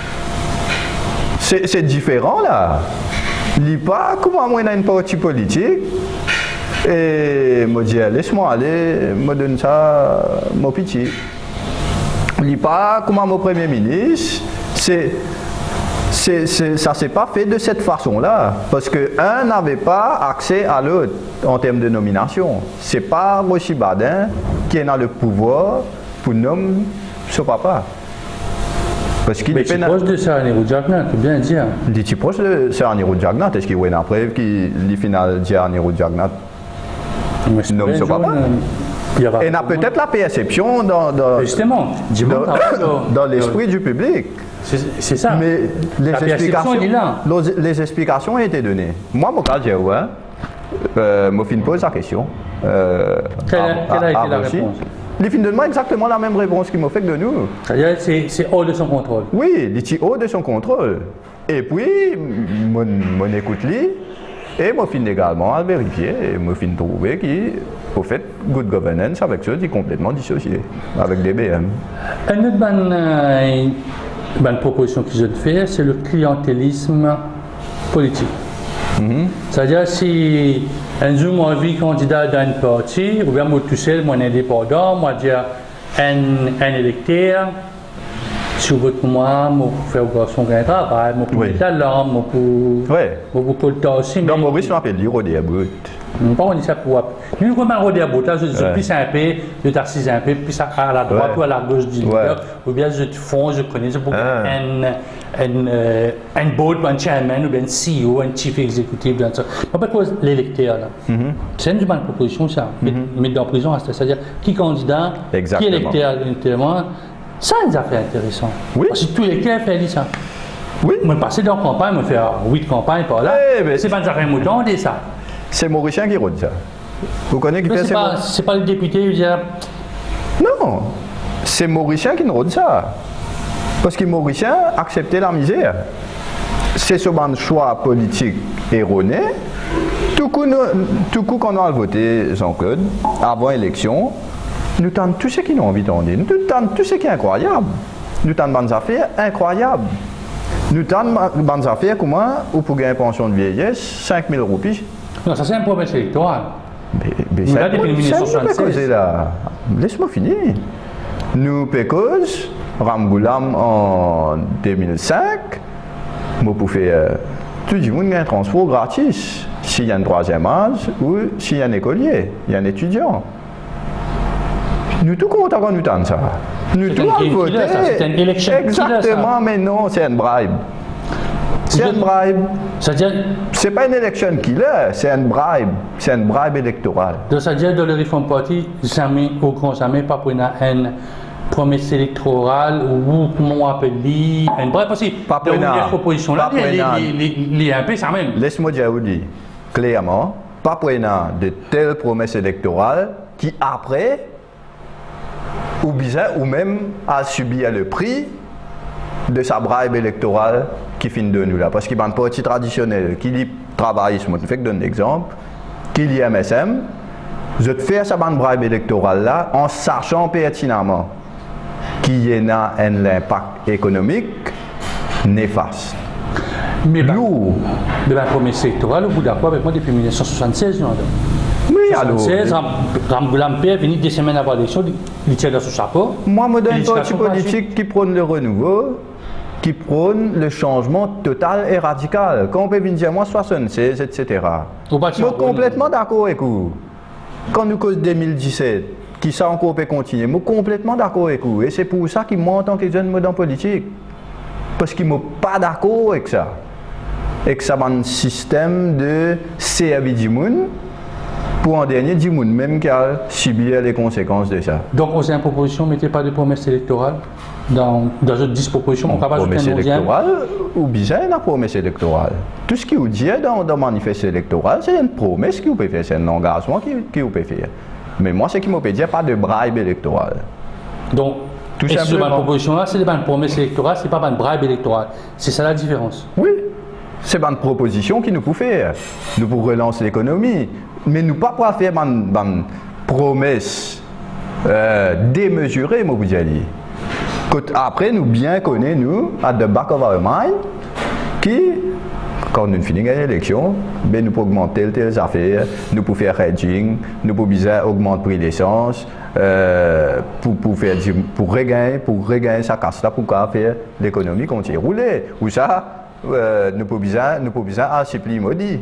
C'est différent là. Il n'est pas comme moi dans une partie politique et me dit laisse-moi aller, me donne ça, mon pitié. Il n'est pas comme mon Premier ministre. Ça ne s'est pas fait de cette façon-là, parce qu'un n'avait pas accès à l'autre en termes de nomination. Ce n'est pas Rochi Badin qui a le pouvoir pour nommer son papa. Parce qu'il est proche de Saraniro Jagnat, tu bien dire. Il est proche de Saraniro Jagnat. Est-ce qu'il y a une preuve qu'il est final de Saraniro Jagnat nomme son papa? Et il a peut-être la perception dans l'esprit du public. C'est ça. Mais les explications ont été données. Moi, mon cas, je me pose la question. Quelle a été la réponse? Il finit de moi exactement la même réponse qu'il m'a fait de nous. C'est hors de son contrôle. Oui, il est hors de son contrôle. Et puis, mon écoute lui, et moi fin également à vérifier, et moi fin trouver qu'au fait, good governance avec ça, c'est complètement dissocié avec DBM. Une autre bonne proposition que je te fais, c'est le clientélisme politique. C'est-à-dire si un jour moi vie candidat dans une partie, ou bien moi tout seul, moi indépendant, moi dire un électeur, si vous voulez pour moi, je faire garçon un travail, je pour mettre l'alarme, je pour le temps aussi. Dans Maurice, on appelle l'irrodé à brut. On dit ça pour. Nous, comme un rodé à bout, là, je pisse un peu, je t'assise un peu, puis ça à la droite ou à la gauche du leader, ou bien je te fonce, je connais, pour un board, un chairman, ou bien un CEO, un chief executive, dans ça. Pas cause l'électeur, là. C'est une bonne proposition, ça. Mettre dans la prison, c'est-à-dire qui candidat, qui électeur, électement. Ça, c'est une affaire intéressante. Oui. Parce que tous les cas font ça. Oui. Je passé dans la campagne, je fais 8 campagnes par là. C'est pas une affaire mouton, dit ça. C'est Mauricien qui rôde ça. Vous connaissez qui fait ça? C'est pas le député, je dire. Non, c'est Mauricien qui nous rôde ça. Parce que Mauricien acceptait la misère. C'est ce choix politique erroné. Tout coup, quand on a voté Jean-Claude, avant l'élection, nous tentons tout ce qui nous envie d'entendre. Nous tentons tout ce qui est incroyable. Nous tentons des affaires incroyables. Nous tentons des affaires comment, ou pour gagner une pension de vieillesse, 5 000 roupies. Non, ça c'est un promesse électorale. Mais ça, laisse-moi finir. Nous pécose, Ramboulam en 2005, moi pour faire tout le monde a un transport gratis. S'il y a un troisième âge ou s'il y a un écolier, il y a un étudiant. Nous tout compte quand nous tentons ça. Nous tout voter. C'est une élection. Exactement, mais non, c'est une bribe. C'est une bribe. C'est pas une élection killer, c'est une bribe électorale. Donc, c'est-à-dire que le Reform Party, jamais, au grand jamais, pas pour une promesse électorale ou comment on appelle une bribe, parce que pas pour une proposition là, il y a un peu ça même. Laisse-moi dire clairement, pas pour une de telles promesses électorales qui après, ou bizarre, ou même a subi le prix de sa bribe électorale qui finit de nous là. Parce qu'il y a un parti traditionnel qui dit travaillisme, je vais te donner un exemple, qui dit MSM, je te fais sa bribe électorale là en sachant pertinemment qu'il y a un impact économique néfaste. Mais la promesse électorale, au bout d'accord avec moi depuis 1976, non? Oui, alors. 1976, Ramboulam Père est venu 2 semaines avant l'élection, il tient dans son chapeau. Moi, je donne un parti politique qui prône le renouveau, qui prône le changement total et radical. Quand on peut venir dire moi 76, etc. Je suis complètement d'accord avec vous. Quand nous cause 2017, qui ça encore peut continuer, je suis complètement d'accord avec vous. Et c'est pour ça que moi, en tant que jeune, dans politique. Parce que je ne suis pas d'accord avec ça. Et que ça a un système de service du monde pour en dernier du monde même qui a subi les conséquences de ça. Donc, on a une proposition, mettez pas de promesse électorale dans une 10 propositions, on va promesse électorale ou bien une promesse électorale. Tout ce qui vous dit dans le manifeste électoral, c'est une promesse qui vous peut faire, c'est un engagement qui vous peut faire. Mais moi, ce qui me peut dire, pas de bribe électorale. Donc, tout simplement. Cette proposition-là, c'est pas une promesse électorale, c'est pas une bribe électorale. C'est ça la différence. Oui, c'est une proposition qui nous peut faire. Nous pouvons relancer l'économie, mais nous pas pour faire une promesse démesurée, moi vous dire. Après, nous bien connaissons, nous, at the back of our mind, qui, quand nous finissons l'élection, ben, nous pouvons augmenter telles affaires, nous pouvons faire hedging, nous pouvons augmenter le prix d'essence, pour regagner sa casse là, pour faire l'économie continue à rouler. Ou ça, nous pouvons assouplir maudit.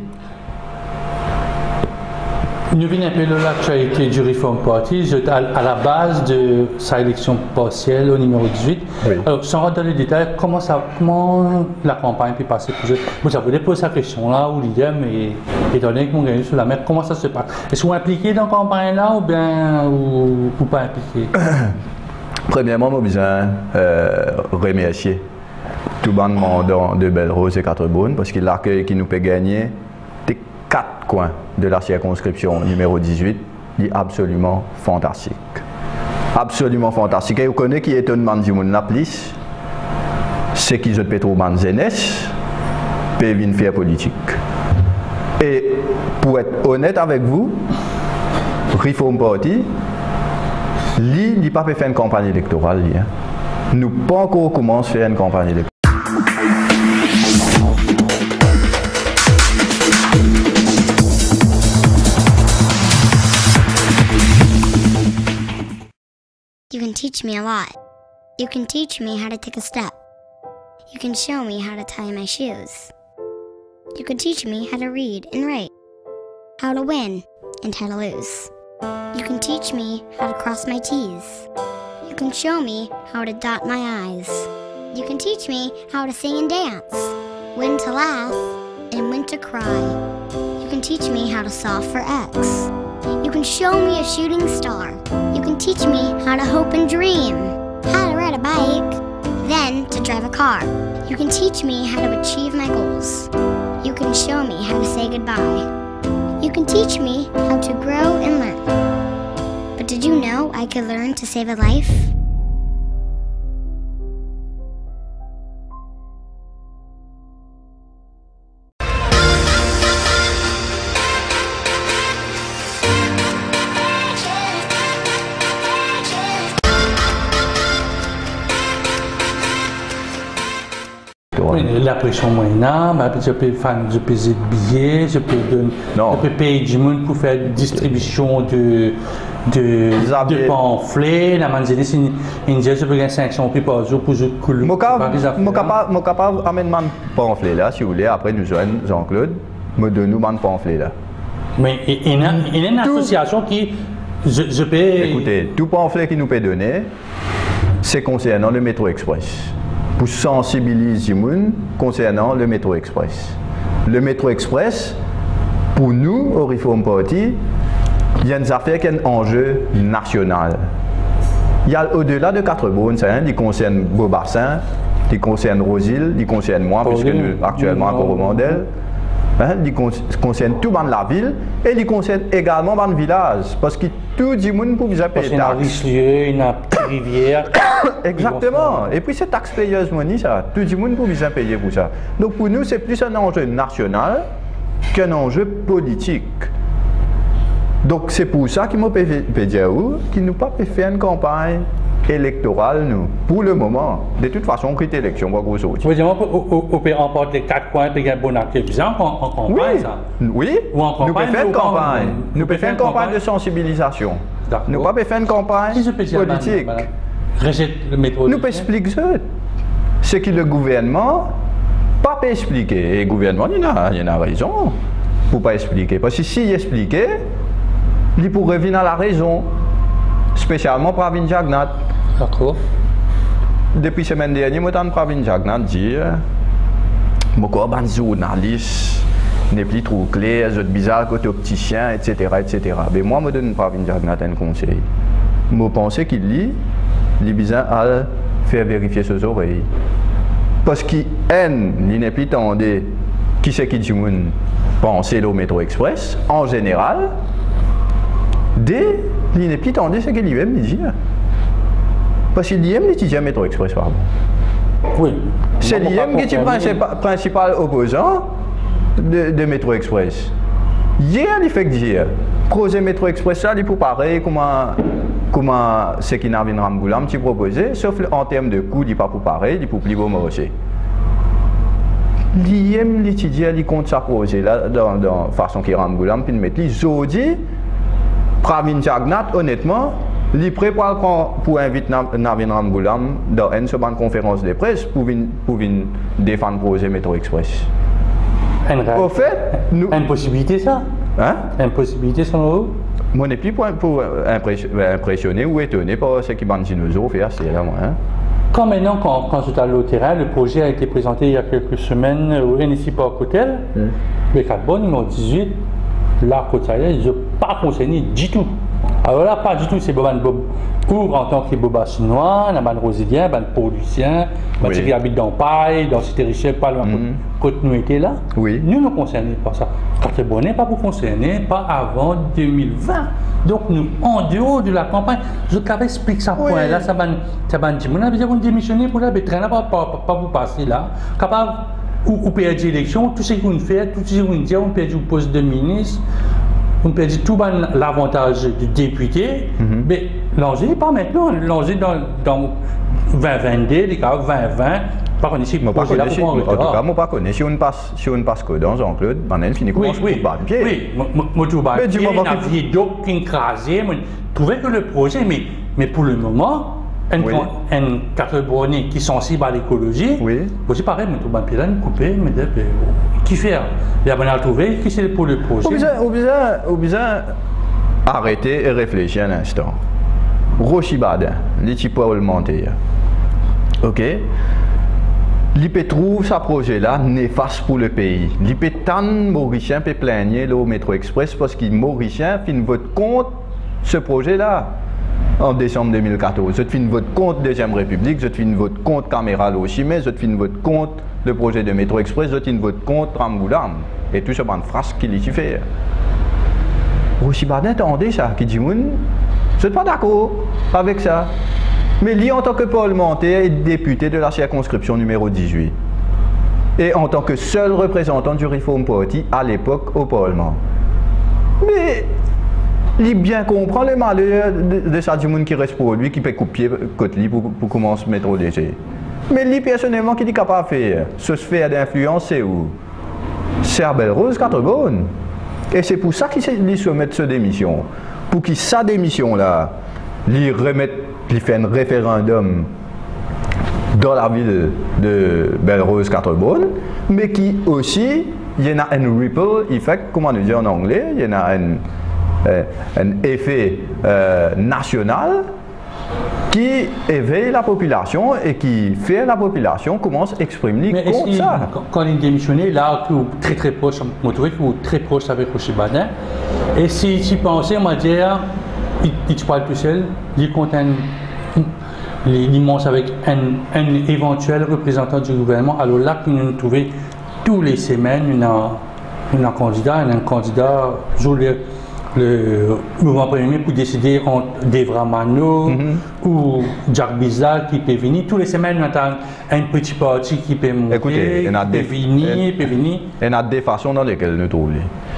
Nous venons un peu de l'actualité du Reform Party, à la base de sa élection partielle au numéro 18. Oui. Alors, sans rentrer dans les détails, comment la campagne peut passer pour vous avez posé cette question-là, ou l'idée, mais étant donné que vous gagnez sur la mer, comment ça se passe? Est-ce que vous êtes impliqué dans la campagne-là ou bien ou pas impliqué? Premièrement, je besoin remercier tout le monde de Belle-Rose et Quatre-Brunes parce que l'accueil qui nous peut gagner, 4 coins de la circonscription numéro 18, est absolument fantastique. Absolument fantastique. Et vous connaissez qui est étonnement du monde la plus, c'est qu'ils ont pétroman jeunesse, peut venir faire politique. Et pour être honnête avec vous, Reform Party, il n'a pas fait une campagne électorale. Nous n'avons pas encore commencé à faire une campagne électorale. You can teach me a lot. You can teach me how to take a step. You can show me how to tie my shoes. You can teach me how to read and write, how to win and how to lose. You can teach me how to cross my T's. You can show me how to dot my I's. You can teach me how to sing and dance, when to laugh and when to cry. You can teach me how to solve for X. You can show me a shooting star. You can teach me how to hope and dream, how to ride a bike, then to drive a car. You can teach me how to achieve my goals. You can show me how to say goodbye. You can teach me how to grow and learn. But did you know I could learn to save a life? La pression moyenne, je peux faire du billets, je peux payer du monde pour faire distribution de pamphlets. La manzine, c'est une je peux gagner 500 puis par jour pour jouer cool. Je suis capable d'amener un pamphlet là, si vous voulez, après nous joindre Jean-Claude, me donne nous un pamphlet là. Mais il y a une association qui, je peux... Écoutez, tout pamphlet qui nous peut donner, c'est concernant le métro express. Pour sensibiliser les gens concernant le métro express. Le métro express, pour nous, au Reform Party, il y a une affaire qui est un enjeu national. Il y a au-delà de 4 bonnes, qui concerne Beaubassin, qui concerne Rosil, qui concerne moi, puisque nous actuellement à Coromandel. Il concerne tout la ville et il concerne également le village. Parce que tout le monde peut payer taxes. Il y a Richelieu, il y a rivière. Exactement. Et puis c'est taxpayer money ça. Tout le monde peut payer pour ça. Donc pour nous, c'est plus un enjeu national qu'un enjeu politique. Donc c'est pour ça qu'il m'a fait dire qu'il nous pas faire une campagne électorale, nous, pour le moment. De toute façon, on quitte l'élection, pas grosso modo. Vous dites, on peut remporter les 4 points et gagner bon actif en campagne, oui, ça? Oui, nous pouvons faire une campagne. Nous pouvons faire une campagne de sensibilisation. Nous pouvons faire une campagne politique. Nous pouvons expliquer ça. C'est que le gouvernement pas peut expliquer. Et le gouvernement, il y a raison pour ne pas expliquer. Parce que s'il expliquait, il pourrait venir à la raison. Spécialement Pravin Jagnat. D'accord. Depuis la semaine dernière, je suis Pravin Jagnat dire que les journalistes n'est plus trop clair, c'est bizarre côté opticien, etc. Mais moi, je donne Pravin Jagnat un conseil. Je pense qu'il lit, il est bizarre à faire vérifier ses oreilles. Parce qu'il n'est plus tendu qui c'est qui dit penser au métro express, en général, il n'est plus tendu ce qu'il aime dire. Parce qu'il aime l'étudier à métro express, pardon. Oui. C'est l'IM qui est le principal opposant de métro express. Hier, il fait que dire, projet métro express, ça, il faut pareil, comment ce qui n'a pas Ramgoulam qui proposé, sauf en termes de coût, il n'est pas pour pareil, il est pour plus beau aussi. L'IM l'étudier, il compte sa projet là, dans façon qui Ramgoulam, puis il met les audits. Pravin Jagnat, honnêtement, il est prêt pour inviter Navin Ramgoulam dans une seconde conférence de presse pour venir défendre le projet Métro Express. Au fait, une possibilité ça? Hein? Une possibilité selon vous? Moi, je n'ai plus pour impressionner ou étonner par ce qui m'a dit nous fait assez là, moi. Hein? Quand maintenant, quand je suis allé au terrain, le projet a été présenté il y a quelques semaines au NSI Park Hotel, le Carbone numéro 18. Là, côté je ne pas concerné du tout. Alors là, pas du tout, c'est Boban Bob. Ou en tant que Boba chinois, un rosilien, un polycien, un qui habite dans Paille, dans Cité Richel, pas loin de continuité là. Oui. Nous nous concernons par ça. Carte bonnet, pas pour concerner, pas avant 2020. Donc nous, en dehors de la campagne, je vais expliquer ça point là, ça va dire, on a besoin de démissionner pour la traîner, pas vous passer là. Capable ou perdre l'élection, tout ce qu'on fait, tout ce qu'on dit, on perd le poste de ministre, on perd tout l'avantage du député, mais l'enjeu n'est pas maintenant, l'enjeu dans 2022, les cas 2020, par contre, ici, en tout cas, je ne pas connais. Si on passe que dans Jean-Claude, on a fini comment je trouve pas de pied. Oui, je trouve pas de pied, on a vu d'autres qui écrasé, je trouvais que le projet, mais Mais pour le moment, un carbone qui est sensible à l'écologie, aussi pareil, mais tout le monde couper, mais qui fait? Il y a bien à trouver, qui c'est pour le projet? On besoin arrêter et réfléchir un instant. Rochi Baden, les types parlementaires. Ok? L'IP trouve ce projet-là néfaste pour le pays. L'IP tant Mauricien peut plaigner le métro express parce qu'il Mauricien fin vote contre ce projet-là. En décembre 2014, je fin vote contre Deuxième République, je fin vote contre Caméral au Chimay, je fin vote contre le projet de métro express, je fin vote contre Ramboulam. Et tout ce bande phrase qu'il y fait. Rochi Baden attendez ça, qui dit je ne suis pas d'accord avec ça. Mais lui, en tant que parlementaire et député de la circonscription numéro 18, et en tant que seul représentant du Reform Party à l'époque au Parlement. Mais il bien comprend le malheur de ça du monde qui reste pour lui, qui peut couper côté lui pour commencer à mettre au léger. Mais lui, personnellement, qui est capable de faire ce sphère d'influence, c'est où? C'est à Belle-Rose, 4 bonnes. Et c'est pour ça qu'il soumet sa démission. Pour qu'il sa démission-là, lui remette. Il fait un référendum dans la ville de Belle-Rose 4-Bonne, mais qui aussi, il y en a un ripple effect, comment on dit en anglais, il y en a un effet national qui éveille la population et qui fait la population commence à exprimer contre ça. Quand il est démissionné, là, qui est très proche, très proche avec Rochi Baden, et si tu pensais, on va dire, il parle tout seul, il compte l'immense avec un éventuel représentant du gouvernement. Alors là, nous trouvons tous les semaines un candidat joue le mouvement premier pour décider entre Devra Mano ou Jack Bizal qui peut venir. Tous les semaines, on a un petit parti qui peut monter, écoutez, qui peut venir. Il y a des façons dans lesquelles nous trouvons.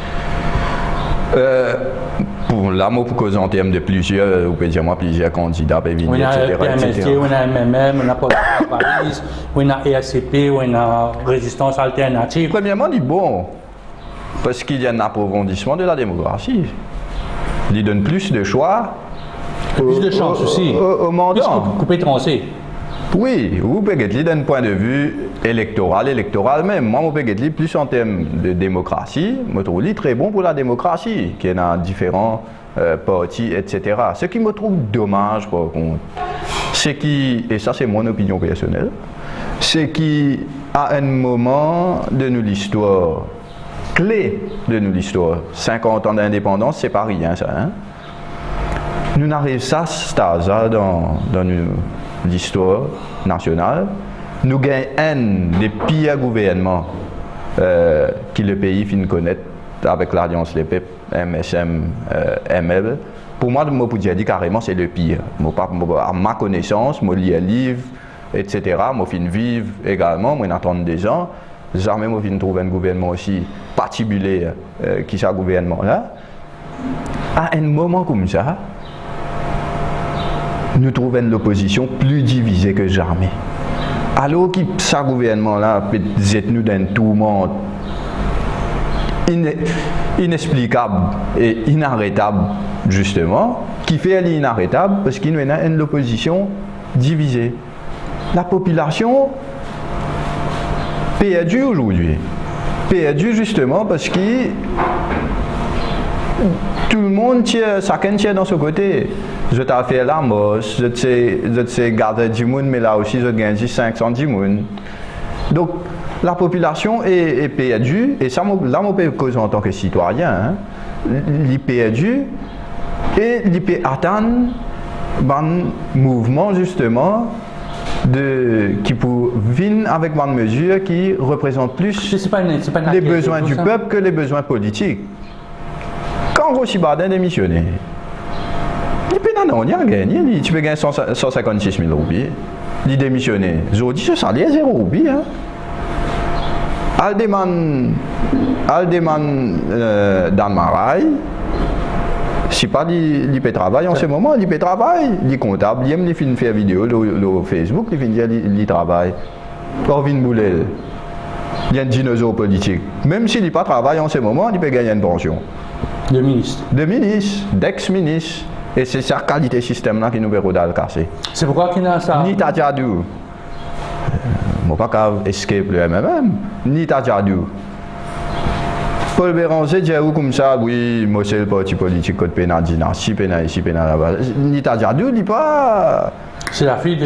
Là, moi, pour causer en termes de plusieurs, vous pouvez dire moi, plusieurs candidats, etc. On a PMSD, on a MMM, on a Paris, on a ERCP, on a Résistance Alternative. Premièrement, il dit bon, parce qu'il y a un approfondissement de la démocratie. Il donne plus de choix. Plus de chance aussi. Au mandant. Couper trancer. Oui, vous pouvez être d'un point de vue électoral même. Moi, je peux être plus en termes de démocratie. Je trouve très bon pour la démocratie, qui est dans différents partis, etc. Ce qui me trouve dommage, par contre, c'est et ça c'est mon opinion personnelle, c'est qu'à un moment de notre histoire, clé de notre histoire, 50 ans d'indépendance, c'est pas rien ça, hein? Nous n'arrivons ça, dans l'histoire nationale, nous gagnons un des pires gouvernements que le pays finit de connaître avec l'Alliance Les Peuples, MSM, ML. Pour moi, je peux dire carrément c'est le pire. À ma connaissance, je lis un livre, etc. Je finis vivre également, je attends des ans. Jamais je finis trouver un gouvernement aussi patibulé qui ce gouvernement-là. À un moment comme ça, nous trouvons l'opposition plus divisée que jamais. Alors que ce gouvernement-là peut être nous dans un tourment inexplicable et inarrêtable, justement, qui fait l'inarrêtable parce qu'il y a une opposition divisée. La population perdue aujourd'hui. Perdue justement parce que tout le monde tient, chacun tient dans son côté. Je t'ai fait la mosse, je t'ai gardé du monde, mais là aussi je gagne 500 du monde. Donc la population est perdue, et ça, là, on peut causer en tant que citoyen, hein, il est perdu, et il peut attendre un mouvement justement qui peut venir avec une mesure qui représente plus les besoins du peuple que les besoins politiques. Quand Rochi Baden démissionné, il a gagné, tu peux gagner 156 000 roupies. Il a démissionné. Aujourd'hui, ce salaire est 0 roupies. Hein. Aldeman dans Marais, si pas il peut travailler en ce moment, il peut travailler. Il est comptable, il fait une vidéo sur Facebook, il travaille. Corvin Boulel, il y a un dinosaure politique. Même s'il n'a pas travaillé en ce moment, il peut gagner une pension. De ministre. De ministre, d'ex-ministre. Et c'est sa qualité système-là qui nous permet de le casser. C'est pourquoi qu'il y a ça. Ni Tadjadou. Je ne vais pas escape le MMM. Ni Tadjadou. Paul Béranger dit comme ça, oui, moi c'est le parti politique côté pénal dynastie, pénal ici, pénal là-bas. Ni Tadjadou, dit pas. C'est la fille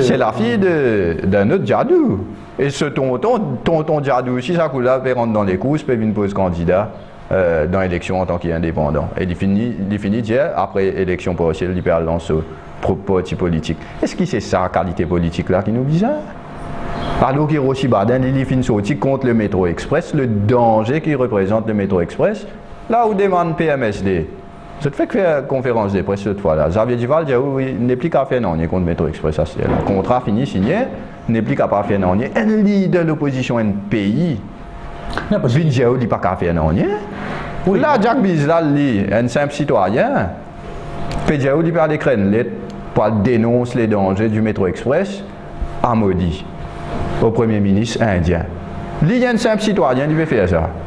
d'un autre Djadou. Et ce tonton Djadou aussi, ça coule là, il rentre dans les courses, puis il pose candidat dans l'élection en tant qu'indépendant. Et il finit dire, après élection partielle, il perd dans ce parti politique. Est-ce que c'est sa qualité politique là qui nous dit ça? Alors qu'il Rochi Baden, il finit sortir contre le métro express, le danger qu'il représente le métro express, là où demande PMSD. Ça te fait que faire conférence de presse cette fois-là. Xavier Duval dit oui, il n'est plus qu'à faire non, il est contre le métro express. Le contrat fini, signé, il n'est plus qu'à pas faire non. Un leader de l'opposition, un pays, il dit il n'est pas qu'à faire non. Là, Jacques Bizlal, un simple citoyen, il dit il parle d'écrire une lettre pour dénoncer les dangers du métro express à Modi, au Premier ministre indien. Il y a un simple citoyen, il veut faire ça.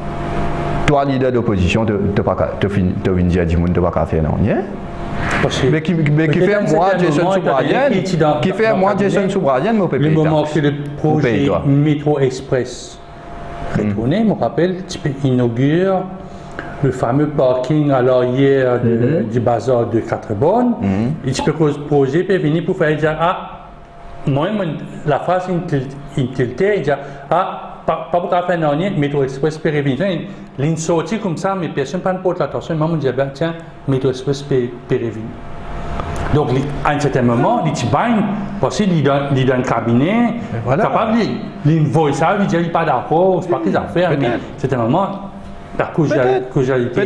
Toi, leader d'opposition, tu n'as pas dire du monde, tu n'as pas faire non. Mais qui fait moi, Jason Soubrayenne, qui fait moi, Jason Soubrayenne, mon pépé. Le moment que le projet Métro Express retourné, je me rappelle, tu inaugures le fameux parking à l'arrière du bazar de Quatre-Bonnes. Et tu peux poser, puis venir pour faire dire, moi, la phrase intiltée, dire, pas pour faire non, Métro Express peut revenir. Une sortie comme ça, mais personne ne porte l'attention. Maman me dit, tiens, Métro Express peut revenir. Donc, à un certain moment, il dit, parce qu'il est dans le cabinet, capable de voir ça, il dit, il n'est pas d'accord, c'est pas qu'ils affaires, mais à un certain moment, la causalité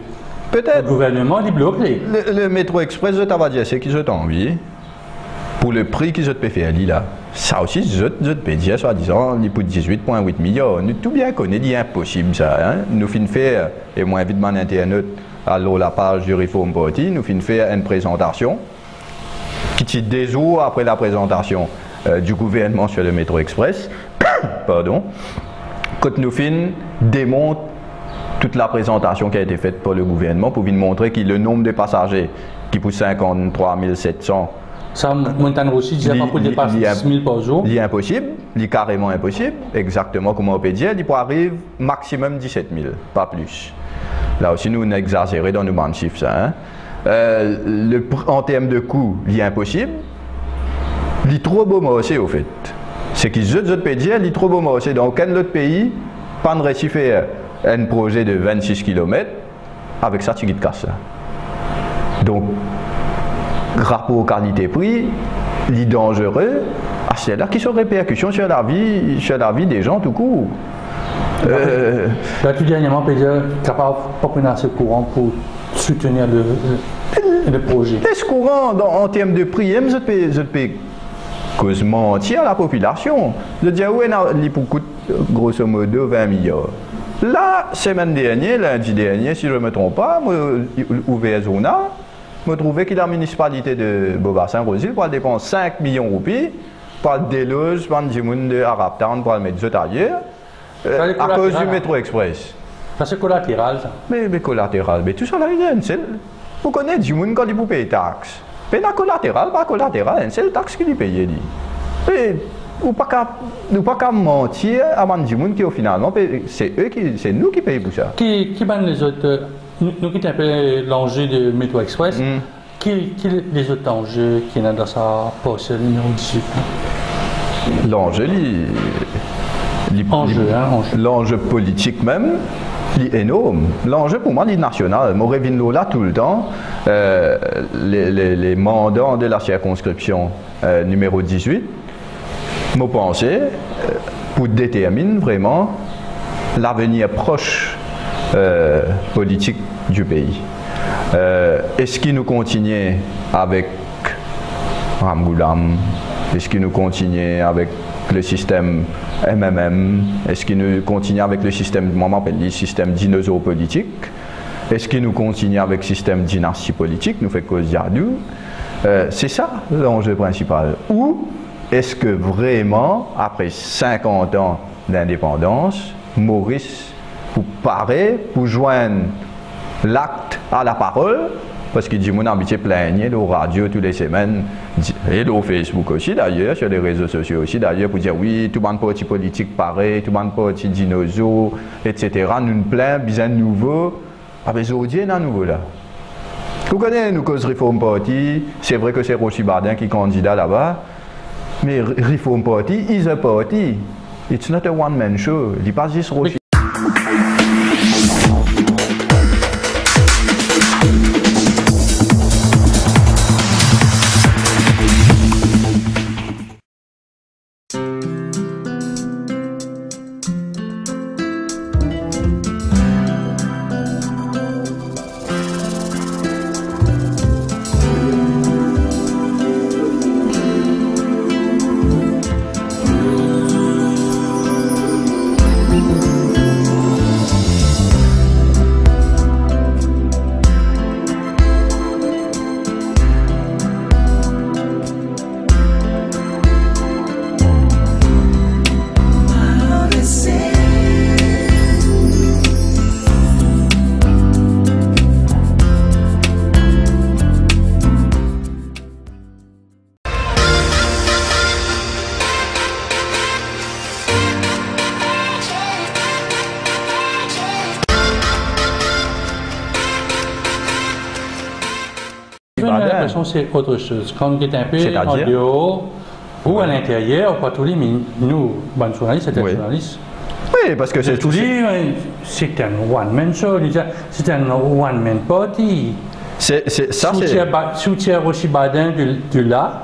du gouvernement, il est bloqué. Le Métro Express, je t'avais dit, c'est qu'ils ont envie. Pour le prix qu'ils ont fait là, ça aussi, je peux dire, soi-disant, il coûte 18,8 millions. Nous tout bien connaissons, c'est impossible ça. Hein? Nous finissons faire, et moi vite mon internet, alors la page du Reform Party, nous finissons faire une présentation qui est des jours après la présentation du gouvernement sur le Métro Express. Pardon. Quand nous finissons démontre toute la présentation qui a été faite par le gouvernement pour vous montrer que le nombre de passagers qui pour 53 700. Ça, Montagne aussi disait pas pour dépasser 6 000 par jour. Il est impossible, il est carrément impossible, exactement comme on peut dire, il peut arriver maximum 17 000, pas plus. Là aussi, nous, on a exagéré dans nos chiffres, ça. Hein. En termes de coût, il est impossible. Il est trop beau aussi, au fait. C'est qu'ils autres peut dire, il est trop beau aussi. Dans aucun autre pays, pas de récit faire un projet de 26 km, avec ça, tu te casses. Donc, rapport qualité-prix, il est dangereux, c'est là qui sont répercussions sur la vie des gens tout court. Là, tout dernièrement, peut dire capable de prendre assez courant pour soutenir le projet. Est-ce courant en termes de prix, je peux cause mentir à la population. Je dis oui, il coûte grosso modo 20 millions. La semaine dernière, lundi dernier, si je ne me trompe pas, ouvert Zona. Je me trouvais que la municipalité de Bobassin-Rosil pour dépenser 5 millions de roupies pour le déloge, pour le monde de Arab Town, pour le mettre ailleurs, à cause du métro express. Ça c'est collatéral, ça. Mais collatéral, mais tout ça là, vous connaissez du monde quand il vous paye des taxes. Mais la collatéral, pas collatéral, c'est le taxe qu'il paye. Mais vous ne pouvez pas mentir à du monde qui finalement, c'est nous qui payons pour ça. Qui ban les autres? Nous qui appelons l'enjeu de Métro Express, qui les autres enjeux qui sont dans sa parcelle numéro 18? L'enjeu, l'enjeu politique même, il est énorme. L'enjeu pour moi, il est national. Moi, je reviens là tout le temps. Les mandats de la circonscription numéro 18, je pense, pour déterminer vraiment l'avenir proche politique du pays. Est-ce qu'il nous continue avec Ramgoulam? Est-ce qu'il nous continue avec le système MMM? Est-ce qu'il nous continue avec le système, moi m'appelle le système dinosaure politique? Est-ce qu'il nous continue avec le système dynastie politique? Nous fait cause d'Yardou. C'est ça l'enjeu principal. Ou est-ce que vraiment, après 50 ans d'indépendance, Maurice pour parer, pour joindre l'acte à la parole, parce qu'il dit mon habitué plaigner au radio toutes les semaines et au Facebook aussi d'ailleurs, sur les réseaux sociaux aussi d'ailleurs, pour dire oui, tout le monde parti politique pareil, tout le monde parti dinosaure, etc. Nous nous plaignons, bien nouveau. Ah ben aujourd'hui, il y a un nouveau là. Vous connaissez nous cause Reform Party, c'est vrai que c'est Rochi Bardin qui est candidat là-bas, mais Reform Party is a party. It's not a one-man show. Il n'est pas juste Rochi. C'est autre chose. Quand on est un peu en dehors ou à l'intérieur, pas tous les nous, bonnes journalistes, c'est un journaliste. Oui, parce que c'est tout. C'est un one-man show, c'est un one-man party. Soutien Rochi Bardin du là.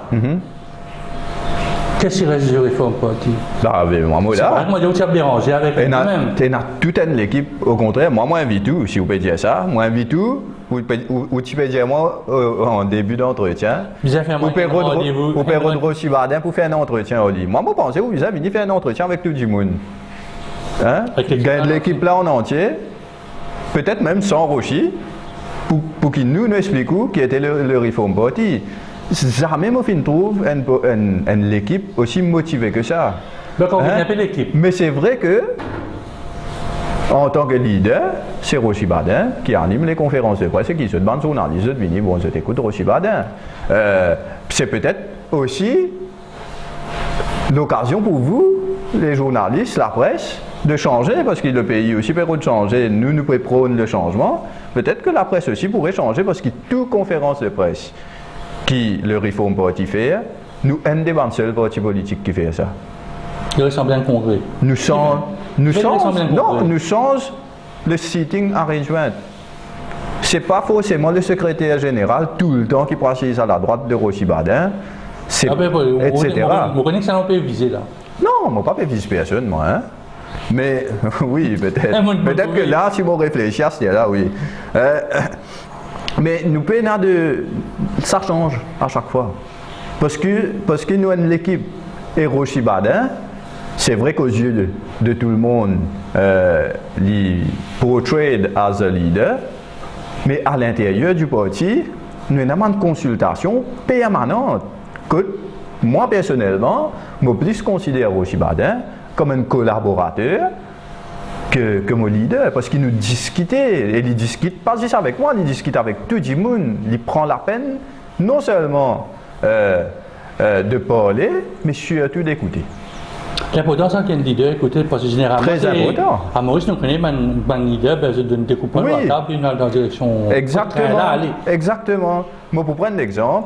Qu'est-ce qu'il reste du Reform Party? Bah, moi, là. Moi, je suis dérangé avec lui-même. Tu as toute l'équipe, au contraire, moi, invite tout, si vous pouvez dire ça. Moi, invite tout. Ou tu peux dire moi en début d'entretien. Vous pouvez Rochi Bardin pour faire un entretien au lit. Moi, je pense que vous avez fait un entretien avec tout le monde. Hein? L'équipe là en entier, peut-être même sans Rochi, pour qu'il nous explique qui était le Reform Party. Jamais je trouve une équipe aussi motivée que ça. Donc on appelle l'équipe. Mais c'est vrai que en tant que leader, c'est Rochi Bardin qui anime les conférences de presse et qui se demande journaliste de venir, bon, je t'écoute Rochi Bardin. C'est peut-être aussi l'occasion pour vous, les journalistes, la presse, de changer, parce que le pays aussi peut changer, nous prônons le changement. Peut-être que la presse aussi pourrait changer, parce que toute conférence de presse qui le Reform Party fait, nous sommes des seuls partis politiques qui fait ça. Il ressemble à un congrès. Nous changeons le sitting arrangement. Ce n'est pas forcément le secrétaire général tout le temps qui précise à la droite de Rochi Bardin, etc. Vous connaissez que ça n'a pas visé là? Non, je n'ai pas visé personne, moi. Hein? Mais oui, peut-être. Peut-être que là, si vous réfléchissez, c'est là, oui. Mais nous payons de. Ça change à chaque fois. Parce que nous avons l'équipe et Rochi Bardin, c'est vrai qu'aux yeux de tout le monde, il portrayed as a leader, mais à l'intérieur du parti, nous avons une consultation permanente. Que moi, personnellement, je plus considère Rochi Bardin comme un collaborateur que mon leader, parce qu'il nous discute, et il discute pas juste avec moi, il discute avec tout le monde, il prend la peine non seulement de parler, mais surtout d'écouter. L'important, c'est qu'un leader écoute, parce que généralement, très important. À Maurice, nous connaissons un leader, de ne découper pas la table, dans la direction. Exactement. Exactement. Moi, pour prendre l'exemple,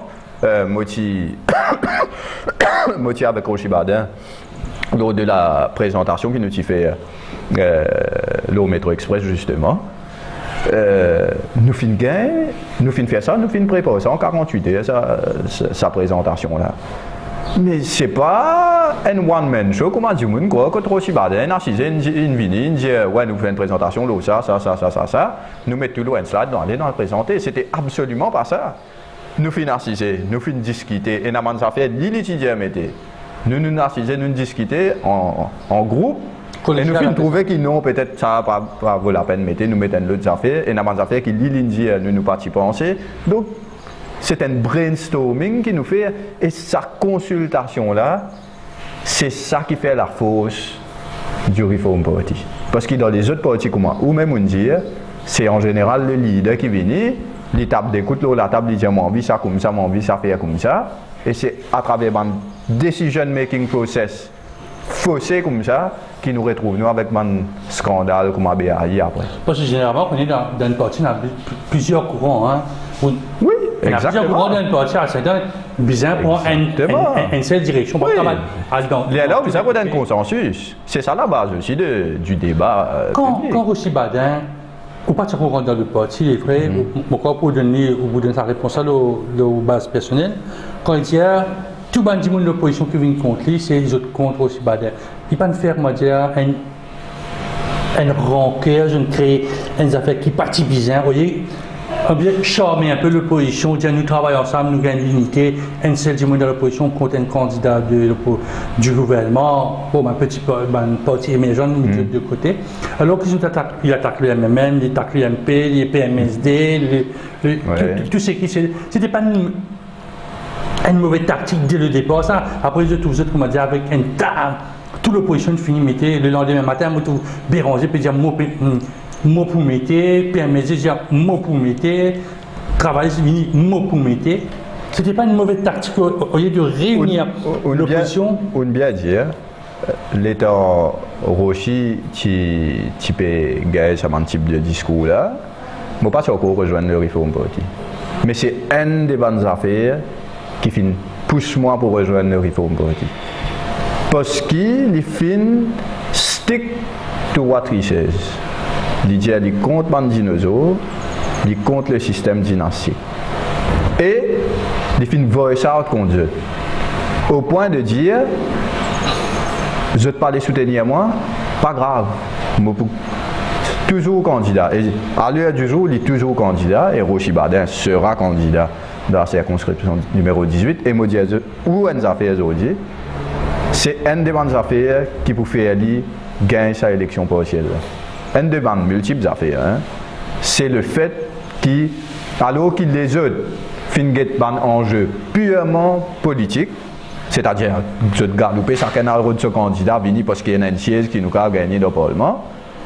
Moti avec Rochi Bardin, lors de la présentation qu'il nous a fait au Métro Express, justement, nous finissons faire ça, nous finissons préparer ça en 48 heures, sa présentation-là. Mais c'est pas un one-man show, comme dit monde quoi, quand Rochi Bardin a assisé une dit ouais, nous faisons une présentation, là, ça, nous mettons tout le slide, aller dans le présenter. C'était absolument pas ça. Nous finissons assiser, nous finissons discuter, et nous avons fait l'illétidier métier. Nous assisons, nous discuter en groupe, et nous finissons trouver qu'ils n'ont peut-être ça pas vaut la peine de mettre, nous mettons l'autre affaire, et nous avons fait qu'il l'illétidier, nous participons penser. Donc, c'est un brainstorming qui nous fait, et sa consultation-là, c'est ça qui fait la force du Reform Party. Parce que dans les autres partis comme moi, ou même on dit, c'est en général le leader qui vient, l'étape d'écoute, la table dit mon envie ça comme ça, mon envie ça fait comme ça. Et c'est à travers un decision making process faussé comme ça qui nous retrouve nous avec un scandale comme à BAI après. Parce que généralement, on est dans une partie, on a plusieurs courants. Hein, oui, exactement. On a plusieurs courants dans une partie, c'est bizarre pour une seule direction. Oui. Il y a là où ça va un consensus. C'est ça la base aussi du débat. Quand Rochi Badin, ou pas de courant dans le parti, il est vrai, pour donner sa réponse à la base personnelle, quand il dit tout le monde de l'opposition qui vient contre lui, c'est les autres contre Rochi Badin. Il ne peut pas faire, moi, dire, une rancœur, je ne crée une affaire qui partit bizarre, vous voyez, charmer un peu l'opposition, dire nous travaillons ensemble, nous gagnons l'unité, un seul du monde de l'opposition contre un candidat du gouvernement, pour un petit parti émergent de côté. Alors qu'il attaque le MMM, il attaque le MP, les PMSD, tout ce qui c'était pas une mauvaise tactique dès le départ, ça. Après, vous êtes, comment dire, avec un tas, toute l'opposition finit, mettez le lendemain matin, vous Béranger peut dire mot pour mettre, PMSD dire mot pour mettre, travail fini, mot pour mettre. C'était pas une mauvaise tactique au lieu de réunir l'opposition. On bien dire, l'État Rochi qui peut gagner ce type de discours là, je ne pas encore rejoindre le Reform Party. Mais c'est une des bonnes affaires qui pousse moi pour rejoindre le Reform Party. Parce qu'il stick to what he says. Il dit qu'il contre les dinosaures, il contre le système dynastique. Et il fait voice out contre eux. Au point de dire, je ne peux pas les soutenir moi, pas grave. Toujours candidat. Et à l'heure du jour, il est toujours candidat et Rochi Badin sera candidat dans la circonscription numéro 18. Et moi, je dis, où est-ce affaire aujourd'hui? C'est une des bonnes affaires qui peut faire gagner sa élection partielle. Une des bonnes multiples affaires. Hein. C'est le fait alors que les autres finissent un enjeu purement politique, c'est-à-dire que je garde chacun a de ce candidat parce qu'il y a une siège qui nous a gagné dans le Parlement.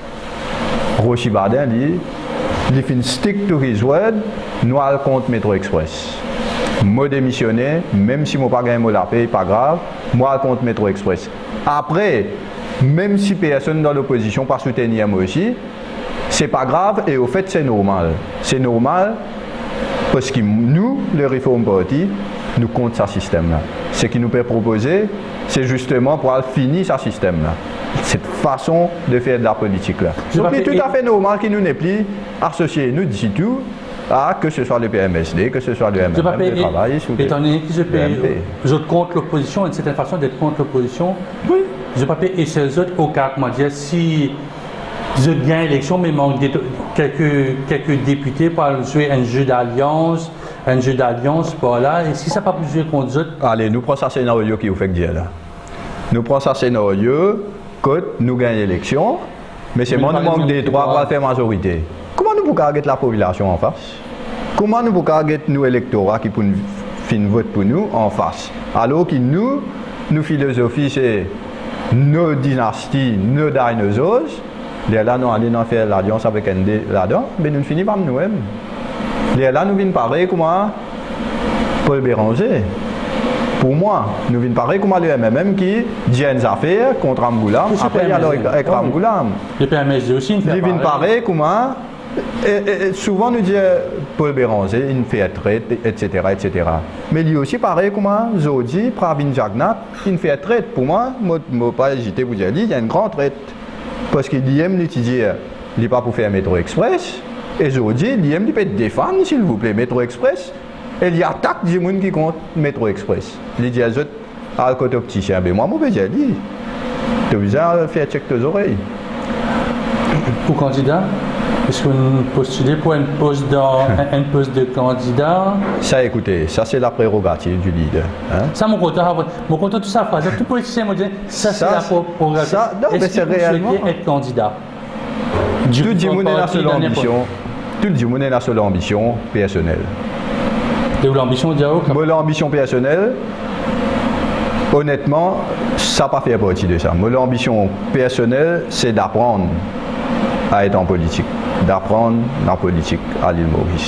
Rochi Badin il fait stick to his word, nous allons contre Métro Express. Moi démissionné, même si je n'ai pas gagné la paye, pas grave, moi contre Métro Express. Après, même si personne dans l'opposition pas soutenir moi aussi, c'est pas grave et au fait c'est normal. C'est normal parce que nous, le Reform Party, nous comptons ce système-là. Ce qui nous peut proposer, c'est justement pour finir ce système-là. Cette façon de faire de la politique-là. Donc c'est tout à fait normal qu'il nous n'ait plus associé, nous dit tout, que ce soit le PMSD, que ce soit le MMM, le travail, étant donné que je contre l'opposition, une certaine façon d'être contre l'opposition, oui. Je ne peux pas payer ces autres au cas, comment dire, si je gagne l'élection, mais il manque quelques députés pour jouer un jeu d'alliance par là, et si ça n'a pas pu jouer contre les autres. Allez, nous prenons ce scénario qui vous fait dire là. Nous prenons ce scénario que nous gagnons l'élection, mais c'est moi qui manque des droits pour faire majorité. Comment nous pouvons garder la population en face? Comment nous pouvons garder nos électorats qui votent pour nous en face? Alors que nous philosophie, c'est nos dynasties, nos dinosaures. Là, nous allons faire l'alliance avec ND là-dedans, mais nous finissons par nous-mêmes. Là, nous venons parler comme Paul Béranger. Pour moi, nous venons parler comme le MMM qui dit une affaire contre Ramgoulam. Après, il y a avec Ramgoulam. Le PMSD aussi, il vient parler comme et souvent nous dit Paul Béranger, il fait traite, etc., etc. Mais lui aussi pareil comme Zodi, Pravin Jagnat, il fait traite. Pour moi, je ne pas hésiter pour dire, il y a une grande traite. Parce qu'il aime l'utiliser, il n'est pas pour faire Métro Express. Et Zodi, il aime peut défendre, s'il vous plaît, Métro Express. Et il attaque des gens qui comptent Métro Express. Il dit à eux, à côté opticien, mais moi, je vais dire, tu as besoin de faire check tes oreilles. Pour candidat? Est-ce que vous postulez pour un poste de candidat? Ça, écoutez, ça c'est la prérogative du leader. Hein? Ça, mon content, tout ça, tout politicien me dit, ça c'est la prérogative. Est-ce que vous souhaitez être candidat? Tout le monde a seule ambition. Tout le monde a la seule ambition personnelle. Et l'ambition Diao? Moi, l'ambition personnelle, honnêtement, ça n'a pas fait partie de ça. Moi, l'ambition personnelle, c'est d'apprendre à être en politique. D'apprendre la politique à l'île Maurice.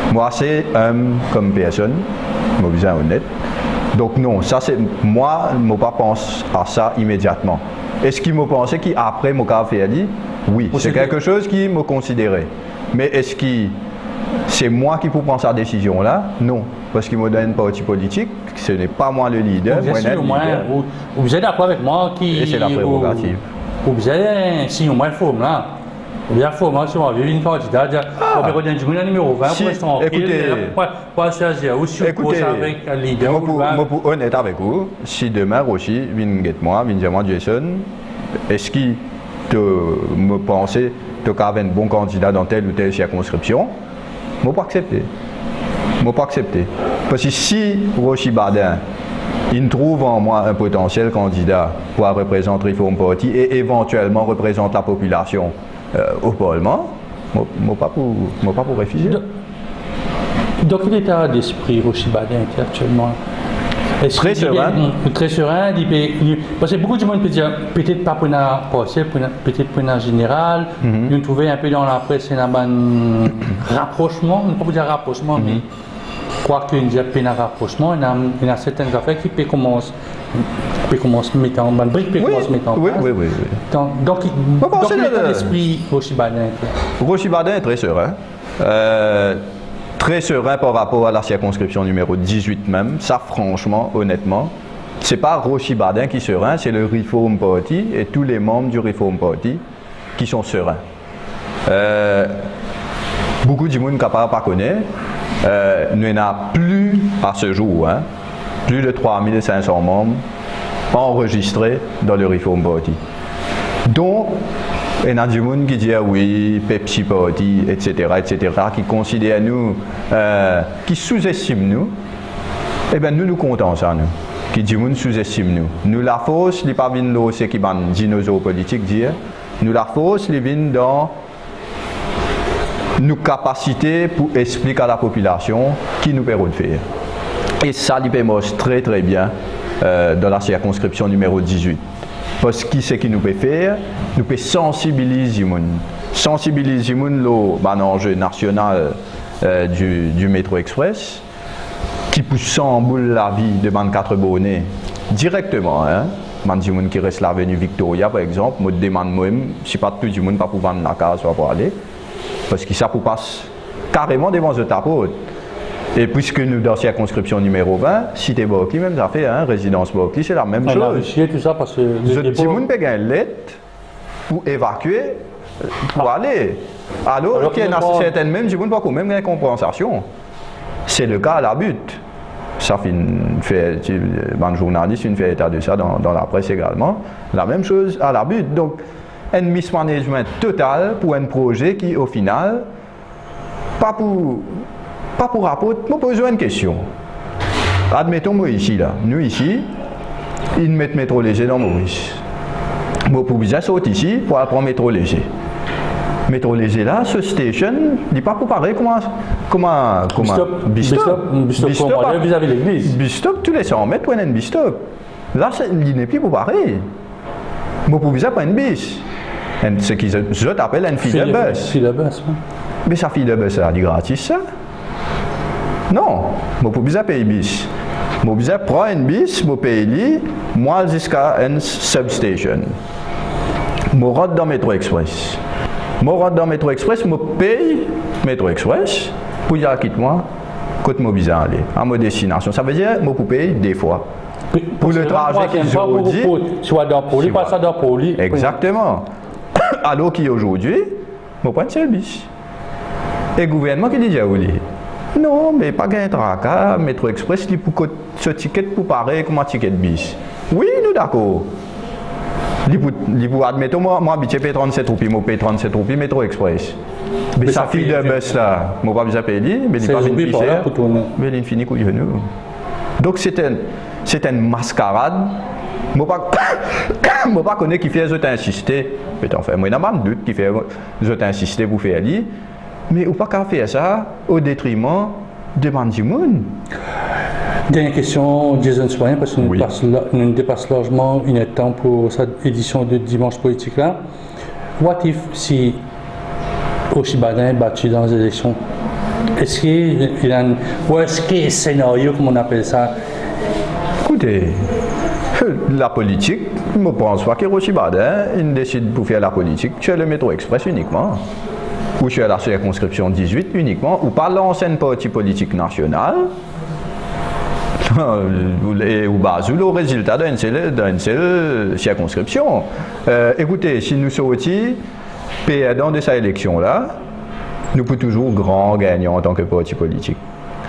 Moi, c'est comme personne, je suis honnête. Donc non, ça c'est moi, je ne pense pas à ça immédiatement. Est-ce qu'il me pensait qu'après mon cas fait dit oui, c'est quelque chose qui me considérait. Mais est-ce que c'est moi qui peux prendre cette décision-là? Non, parce qu'il me donne un parti politique, ce n'est pas moi le leader. Vous êtes d'accord avec moi qui... Et c'est la prérogative. Vous êtes si au moins forme là. Il y a forme si on veut une candidat, on peut redonner du numéro 20 pour rester en pour choisir ou surposer avec un leader. Je peux honnête avec vous, si demain aussi vient moi, vient dire moi Jason, est-ce qu'il me pensait que tu avais un bon candidat dans telle ou telle circonscription? Je ne peux pas accepter. Je ne peux pas accepter. Parce que si Rochi Badin il trouve en moi un potentiel candidat pour représenter Reform Party et éventuellement représenter la population au Parlement, je ne peux pas pour refuser. Dans quel état d'esprit Rochi Badin actuellement? Très serein. Très serein. Parce que beaucoup de monde peut dire, peut-être pas pour la partielle, peut-être pour la générale. Nous trouvons un peu dans la presse un rapprochement, on ne peut pas dire rapprochement, mais quoi qu'il y ait un rapprochement, il y a certaines affaires qui peuvent commencer à mettre en place. Oui. Donc, dans l'état d'esprit Rochi Badin? Rochi Badin est très serein. Très serein par rapport à la circonscription numéro 18 même. Ça, franchement, honnêtement, c'est pas Rochi Badin qui est serein, c'est le Reform Party et tous les membres du Reform Party qui sont sereins. Beaucoup de monde ne pas connaître. Nous n'avons plus à ce jour, plus de 3500 membres enregistrés dans le Reform Party. Donc, il y a du monde qui dit oui, Pepsi Party, etc., qui considère nous, qui sous-estime nous. Eh bien, nous comptons ça, nous. Qui dit monde sous-estime nous. Nous, la force, les pas venus c'est qui ban dinosaures politiques dire. Nous, la force, les venus dans nos capacités pour expliquer à la population qui nous permet de faire. Et ça, il marche très très bien dans la circonscription numéro 18. Parce que ce qui nous peut faire, nous peut sensibiliser les gens. Sensibiliser les gens à l'enjeu national du métro express, qui pousse en boule la vie de 24 abonnés directement. Les gens qui restent à l'avenue Victoria, par exemple, me demande moi-même si pas tout le monde pas pour vendre la case pour aller. Parce que ça passe carrément devant le tapot. Et puisque nous, dans la circonscription numéro 20, Cité Borky, même ça fait, résidence Borky, c'est la même chose. On a réussi tout ça parce que... Si vous ne payez une lettre pour évacuer, pour aller. Alors qu'il y a certaines mêmes, si vous ne pas même une compensation. C'est le cas à la butte. Ça fait un journaliste, une fait état de ça dans la presse également. La même chose à la butte. Donc, un mismanagement total pour un projet qui, au final, pas pour rapport, je me pose une question. Admettons, moi ici, là, nous ici, ils mettent métro léger dans Maurice. Moi, pour bien sauter ici, pour prendre métro léger. Métro léger là, ce station, il n'est pas pour pareil comment Bistop vis-à-vis de l'église. Bistop, tous les 100 mètres, pour un bistop. Là, il n'est plus pour pareil. Moi, pour bien pas une bis. Ce qu'ils appellent une fille de bus. Mais sa fille de bus, elle est gratis, ça? Non, je peux bien payer bis. Je peux prendre une bis, je paye moi jusqu'à une substation. Je rentre dans Métro Express. Je rentre dans Métro Express, je paye Métro Express pour dire quitte-moi, côté moi bien aller à ma destination. Ça veut dire que je peux payer des fois. Pour le trajet qu'ils ont dit. Soit dans Poli, pas ça dans Poli. Exactement. Alors qu'aujourd'hui, je prends une seule bis. Et le gouvernement qui dit non, mais pas un tracas, Métro Express, il faut ce ticket pour pareil comme un ticket de bis. Oui, nous d'accord. Il faut admettre, moi, je paye 37 roupies, je paye 37 roupies, Métro Express. Mais sa fille de bus là, je ne vais pas bien payer, mais il n'est pas une piscère, mais il finit couille nous. Donc c'est une mascarade. Je ne sais pas connaître qui fait insister. Enfin, moi, il y a un doute qui fait insister pour faire ça. Mais on ne peut pas faire ça au détriment de Mandimoun. Dernière question, Jason Soyen, parce que nous dépassons largement une temps pour cette édition de Dimanche Politique là. What if si Rochi Badin est battu dans les élections Est-ce qu'il y a un worst case scénario, comme on appelle ça? Écoutez, la politique, je ne pense pas qu'il y a il décide pour faire la politique chez le métro express uniquement, ou chez la circonscription 18 uniquement, ou par l'ancienne parti politique nationale, ou basé le résultat d'une seule circonscription. Écoutez, si nous sortis dans de ces élections-là, nous pouvons toujours grand gagnant en tant que parti politique.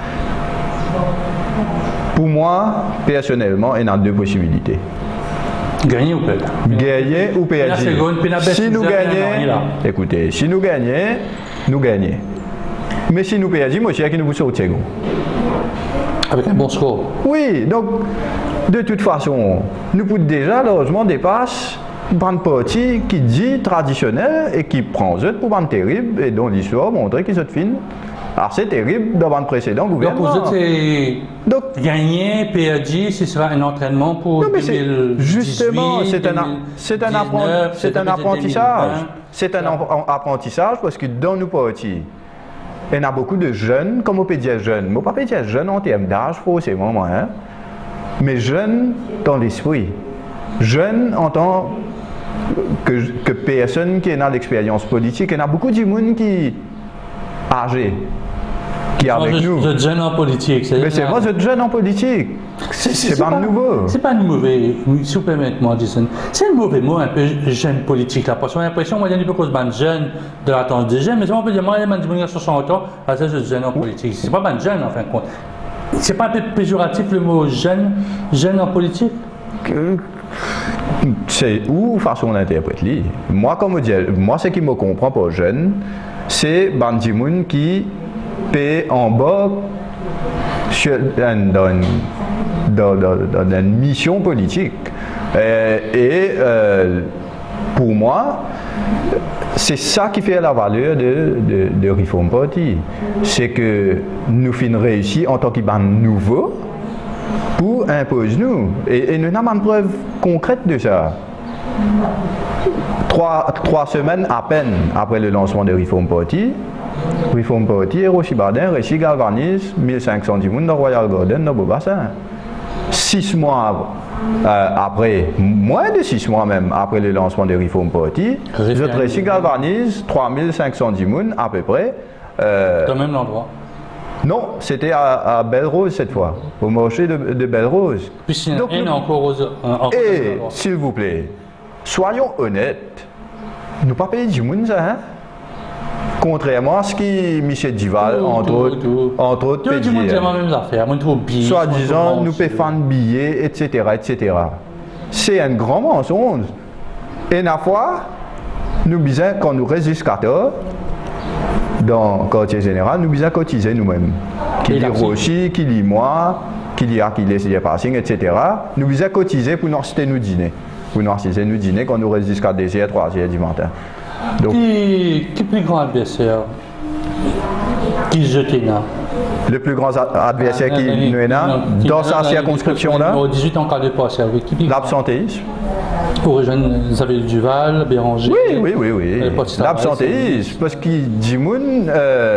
Pour moi, personnellement, il y a deux possibilités. Gagner ou perdre? Gagner ou perdre. Si nous gagnons, écoutez, si nous gagnons, nous gagnons. Mais si nous perdons, moi, je sais que nous vous sortir. Avec un bon score. Oui, donc, de toute façon, nous pouvons déjà largement dépasser un parti qui dit traditionnel et qui prend eux pour un terrible et dont l'histoire montre qu'ils sont fines. Alors c'est terrible dans le précédent gouvernement. Donc pour eux, c'est gagner, PRG, ce sera un entraînement pour 2018, justement, c'est un apprentissage. C'est un apprentissage parce que dans nos partis, il y a beaucoup de jeunes, comme on peut dire jeunes. On ne peut pas dire jeunes en termes d'âge, forcément, hein, mais jeunes dans l'esprit. Jeunes en tant que personne qui est dans l'expérience politique. Il y a beaucoup de monde qui âgé. Qui est avec nous. Vous êtes jeune en politique. Mais c'est moi, je suis jeune en politique. C'est pas nouveau. C'est pas mauvais, si vous permettez, moi, Jason. C'est un mauvais mot, un peu jeune politique. Là, parce qu'on a l'impression, moi, il y a un peu cause de jeune de l'attente des jeunes, mais on peut dire, moi, il y a 60 ans, ah, ça, je suis jeune en politique. C'est pas ban jeune, en fin de compte. C'est pas un peu péjoratif le mot jeune en politique? C'est où façon d'interpréter. Moi, comme je dis, moi, ce qui me comprend pas jeune, c'est Bandimoun qui paie en bas dans une mission politique. Pour moi, c'est ça qui fait la valeur de Reform Party. C'est que nous finissons réussi en tant que band nouveau pour imposer nous. Et nous avons une preuve concrète de ça. Trois semaines à peine après le lancement de Reform Party, Rochi Bardin réussit galvanise 1500 personnes dans Royal Garden dans Beaubassin. 6 mois après, moins de 6 mois même après le lancement de Reform Party, je réussis galvanise 3500 personnes à peu près. Dans le même endroit? Non, c'était à Belle-Rose cette fois, au marché de Belle-Rose. Puis donc, encore et s'il vous plaît, soyons honnêtes, nous pas payé du monde ça, hein? Contrairement à ce que Michel Duval, entre autres, peut dire. Soit disant, nous payons fan billets, etc., etc. C'est un grand mensonge. Et la fois, nous disons, quand nous restons jusqu'à tard, dans le quartier général, nous devons cotiser nous-mêmes. Qui dit Rochi, qui dit moi, qui dit Achilles, qui dit Passing, etc. Nous devons cotiser pour nous assister nous dîner. Pour nous assister nous dîner quand nous restons jusqu'à 2h, 3h du matin. Donc, qui est le plus grand adversaire qui jetait là? Le plus grand adversaire qui nous est là, dans sa circonscription-là? 18 ans cas de passé avec qui? L'absentéisme. Pour les jeunes, vous avez Duval, Béranger. Oui. L'absentéisme, parce que Dimoun,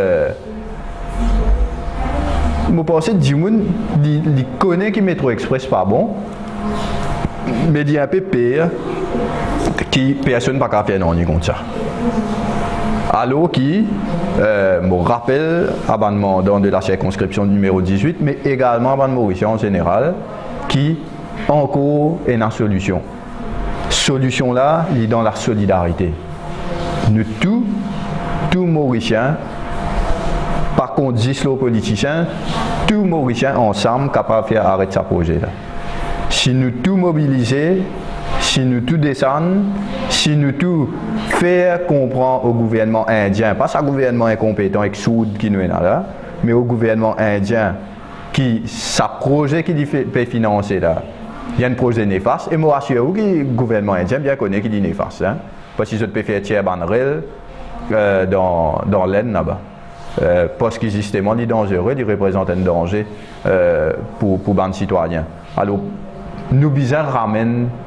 je pense que Dimoun, il connaît que le métro express pas bon, mais il y a un peu pire, qui personne n'a pas faire non contre ça. Alors qui me rappelle abonnement dans de la circonscription numéro 18, mais également abonnement Mauricien en général, qui encore est une solution. Solution là, il est dans la solidarité. Nous tous Mauriciens, par contre, 10 politiciens, tous Mauriciens ensemble capables de faire arrêter ce projet là. Si nous tous mobiliser, si nous tous descendons, si nous tous faire comprendre au gouvernement indien, pas ce gouvernement incompétent et sourd qui nous est là, mais au gouvernement indien qui sa projet qui peut financer là. Il y a un projet néfaste et moi assure que le gouvernement indien bien connaît qu'il est néfaste, hein, parce qu'ils peuvent faire tiers banderelle dans l'aine là-bas. Parce que justement il est dangereux, il représente un danger pour les citoyens. Alors nous besoin ramène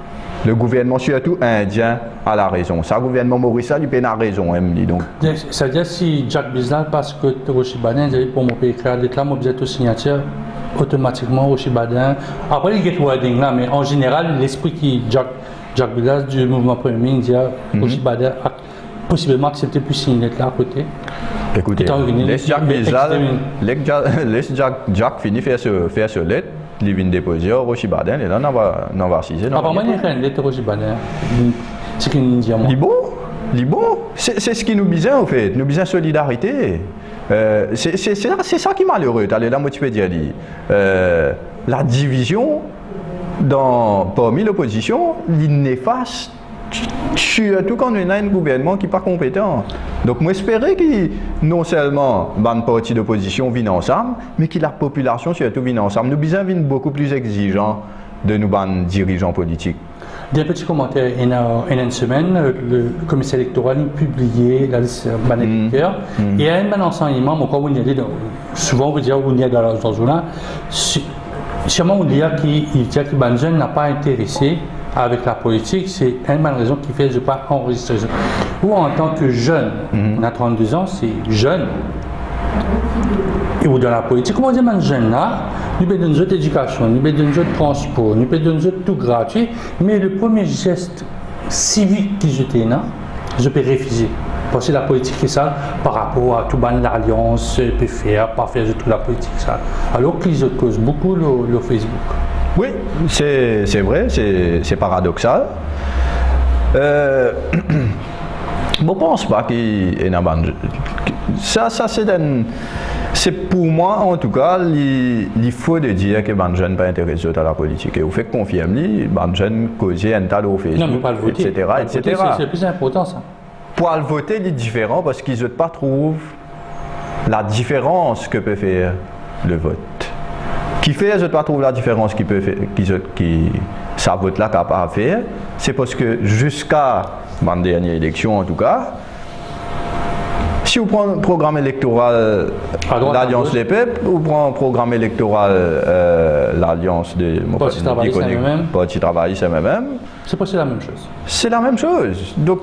Le gouvernement, surtout indien, a la raison. Ça, le gouvernement mauricien, il a raison, Emily. Donc. C'est-à-dire si Jack Bizlal, parce que Rochibadin, pour mon pays créer l'état, moi, vous êtes au signature, automatiquement, Rochibadin. Après, il y a le wording là, mais en général, l'esprit qui Jack Bizlal du mouvement premier indien, Rochibadin a possiblement accepté plus signer là à côté. Écoutez, laisse Jack Bizlal, laisse Jack finir faire ce lettre. Il vient déposer au Rochibadin et là on va assiser. Apparemment, il y a rien de Rochibadin. C'est qu'une Indien. Bon, c'est ce qui nous besoin en fait. Nous besoin de solidarité. C'est ça qui est malheureux. Allez, là, moi, tu peux dire la division parmi l'opposition, il est néfaste. Surtout quand on a un gouvernement qui n'est pas compétent. Donc, moi, j'espérais que non seulement une partie d'opposition vienne ensemble, mais que la population surtout vienne ensemble. Nous besoin d'être beaucoup plus exigeants de nos dirigeants politiques. Des petits commentaires. Il y a une semaine, le commissaire électoral a publié la liste des électeurs. Et il y a un enseignement, souvent on veut dire qu'on y a dans la zone-là, sûrement on dit que les jeunes n'ont pas intéressé avec la politique, c'est une raison qui fait que je ne pas enregistrer. Ou en tant que jeune, on a 32 ans, c'est jeune, et ou dans la politique, comment on dit que jeune là, nous avons une autre éducation, nous avons une autre transport, nous avons une autre tout gratuit, mais le premier geste civique que j'étais là, je peux refuser. Parce que la politique est ça par rapport à tout l'alliance peut faire, pas faire toute la politique ça. Alors qu'ils causent beaucoup le Facebook. Oui, c'est vrai, c'est paradoxal. Je ne pense pas qu'il y ait une ça c'est pour moi, en tout cas, il faut de dire que les jeunes ne sont pas intéressés à la politique. Et vous faites confiance, les jeunes causent un tas de Facebook, non, pas le voter. etc. C'est le plus important, ça. Pour le voter, il est différent parce qu'ils ne pas trouvent la différence que peut faire le vote. Qui fait, je ne pas trouver la différence qui ça vote là capable de faire, c'est parce que jusqu'à ma dernière élection en tout cas, si vous prenez un programme électoral l'Alliance Les Peuples, ou prenez un programme électoral l'Alliance de Parti Travail, c'est même. C'est pas la même chose. C'est la même chose. Donc,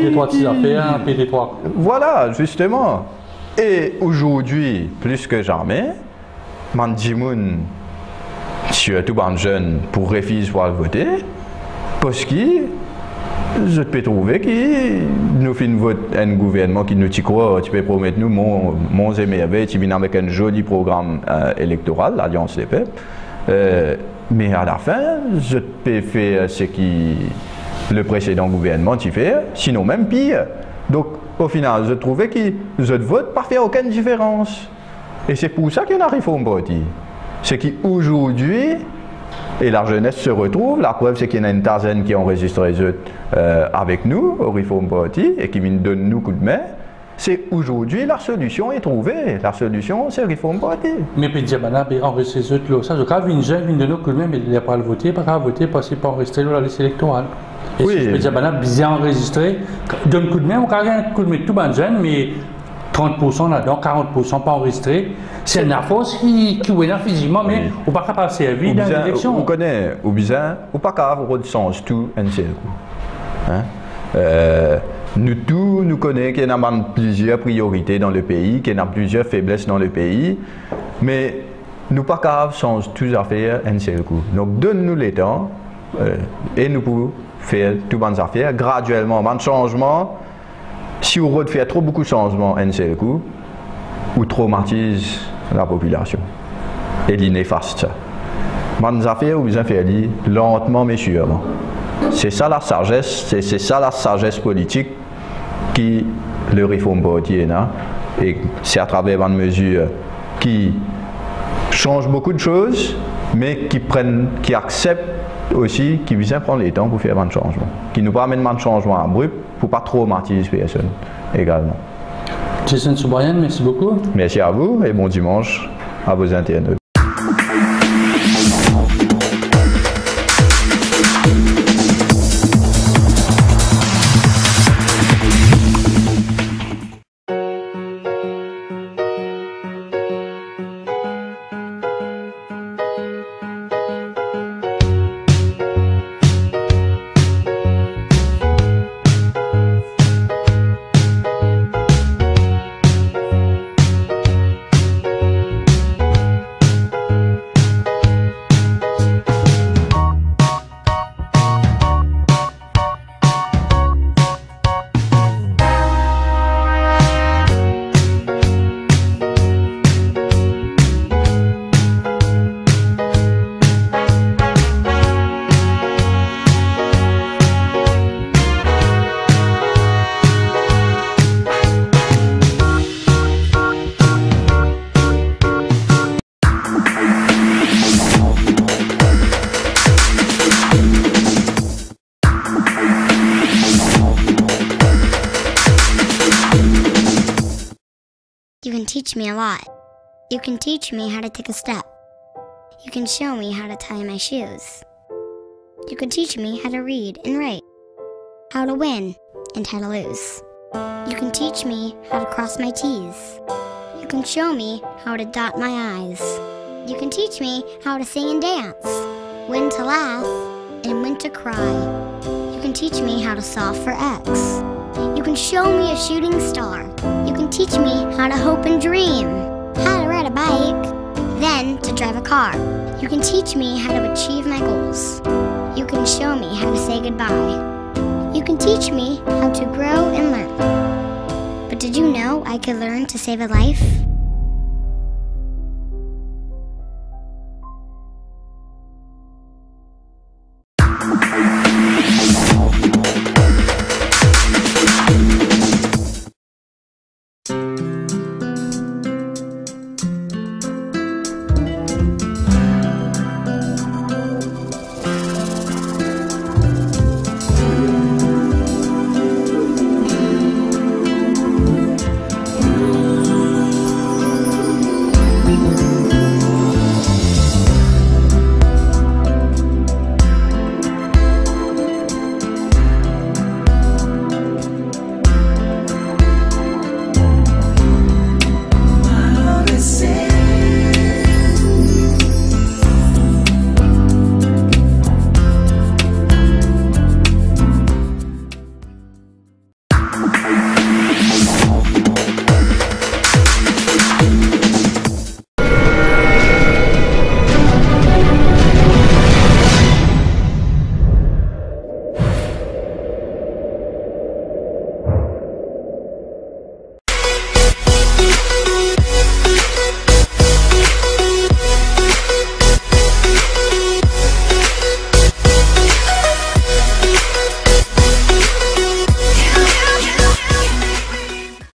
voilà, justement. Et aujourd'hui, plus que jamais, Mandimoun, surtout les jeunes, pour refuser de voter, parce que je peux trouver que nous faisons un gouvernement qui nous dit quoi, tu peux promettre nous mon émerveil, tu viens avec un joli programme électoral, l'Alliance des peuples, mais à la fin, je peux faire ce que le précédent gouvernement fait, sinon même pire. Donc, au final, je trouvais que je vote pas faire aucune différence. Et c'est pour ça qu'il y a une réforme parti. C'est qu'aujourd'hui, et la jeunesse se retrouve, la preuve c'est qu'il y en a une tazaine qui ont enregistré avec nous au Reform Party et qui viennent donner nous coup de main. C'est aujourd'hui la solution est trouvée. La solution c'est Reform Party. Mais puis Diabana a enregistré ça. Je crois que viennent de nous coup de main, mais il n'a pas le voter, pas voter parce qu'il n'a pas enregistré la liste électorale. Et oui. Si Diabana bien enregistré, donne coup de main, on a un coup de main tout le jeune, mais 30% là-dedans, 40% pas enregistrés. C'est une force qui est physiquement, mais on n'est pas capable de servir dans l'élection. On connaît, ou bien, on n'est pas capable de changer tout un seul coup. Nous connaissons qu'il y a plusieurs priorités dans le pays, qu'il y a plusieurs faiblesses dans le pays, mais nous ne sommes pas capables de changer toutes les affaires un seul coup. Donc, donne-nous le temps et nous pouvons faire toutes les affaires graduellement. Un changement, si on refait trop beaucoup de changements un seul coup, ou traumatise la population. Et il est néfaste ça. Les affaires, vous besoin faire lentement mais sûrement. C'est ça la sagesse, c'est ça la sagesse politique qui le Reform Party est là. Et c'est à travers une mesure qui change beaucoup de choses, mais qui accepte aussi, qui vient prendre le temps pour faire un changement. Qui nous amène un changement abrupt pour ne pas traumatiser personne également. Jason Soubrian, merci beaucoup. Merci à vous et bon dimanche à vos internautes. teach me a lot. You can teach me how to take a step. You can show me how to tie my shoes. You can teach me how to read and write, how to win and how to lose. You can teach me how to cross my T's. You can show me how to dot my I's. You can teach me how to sing and dance, when to laugh and when to cry. You can teach me how to solve for X. You can show me a shooting star. You can teach me how to hope and dream, how to ride a bike, then to drive a car. You can teach me how to achieve my goals. You can show me how to say goodbye. You can teach me how to grow and learn. But did you know I could learn to save a life?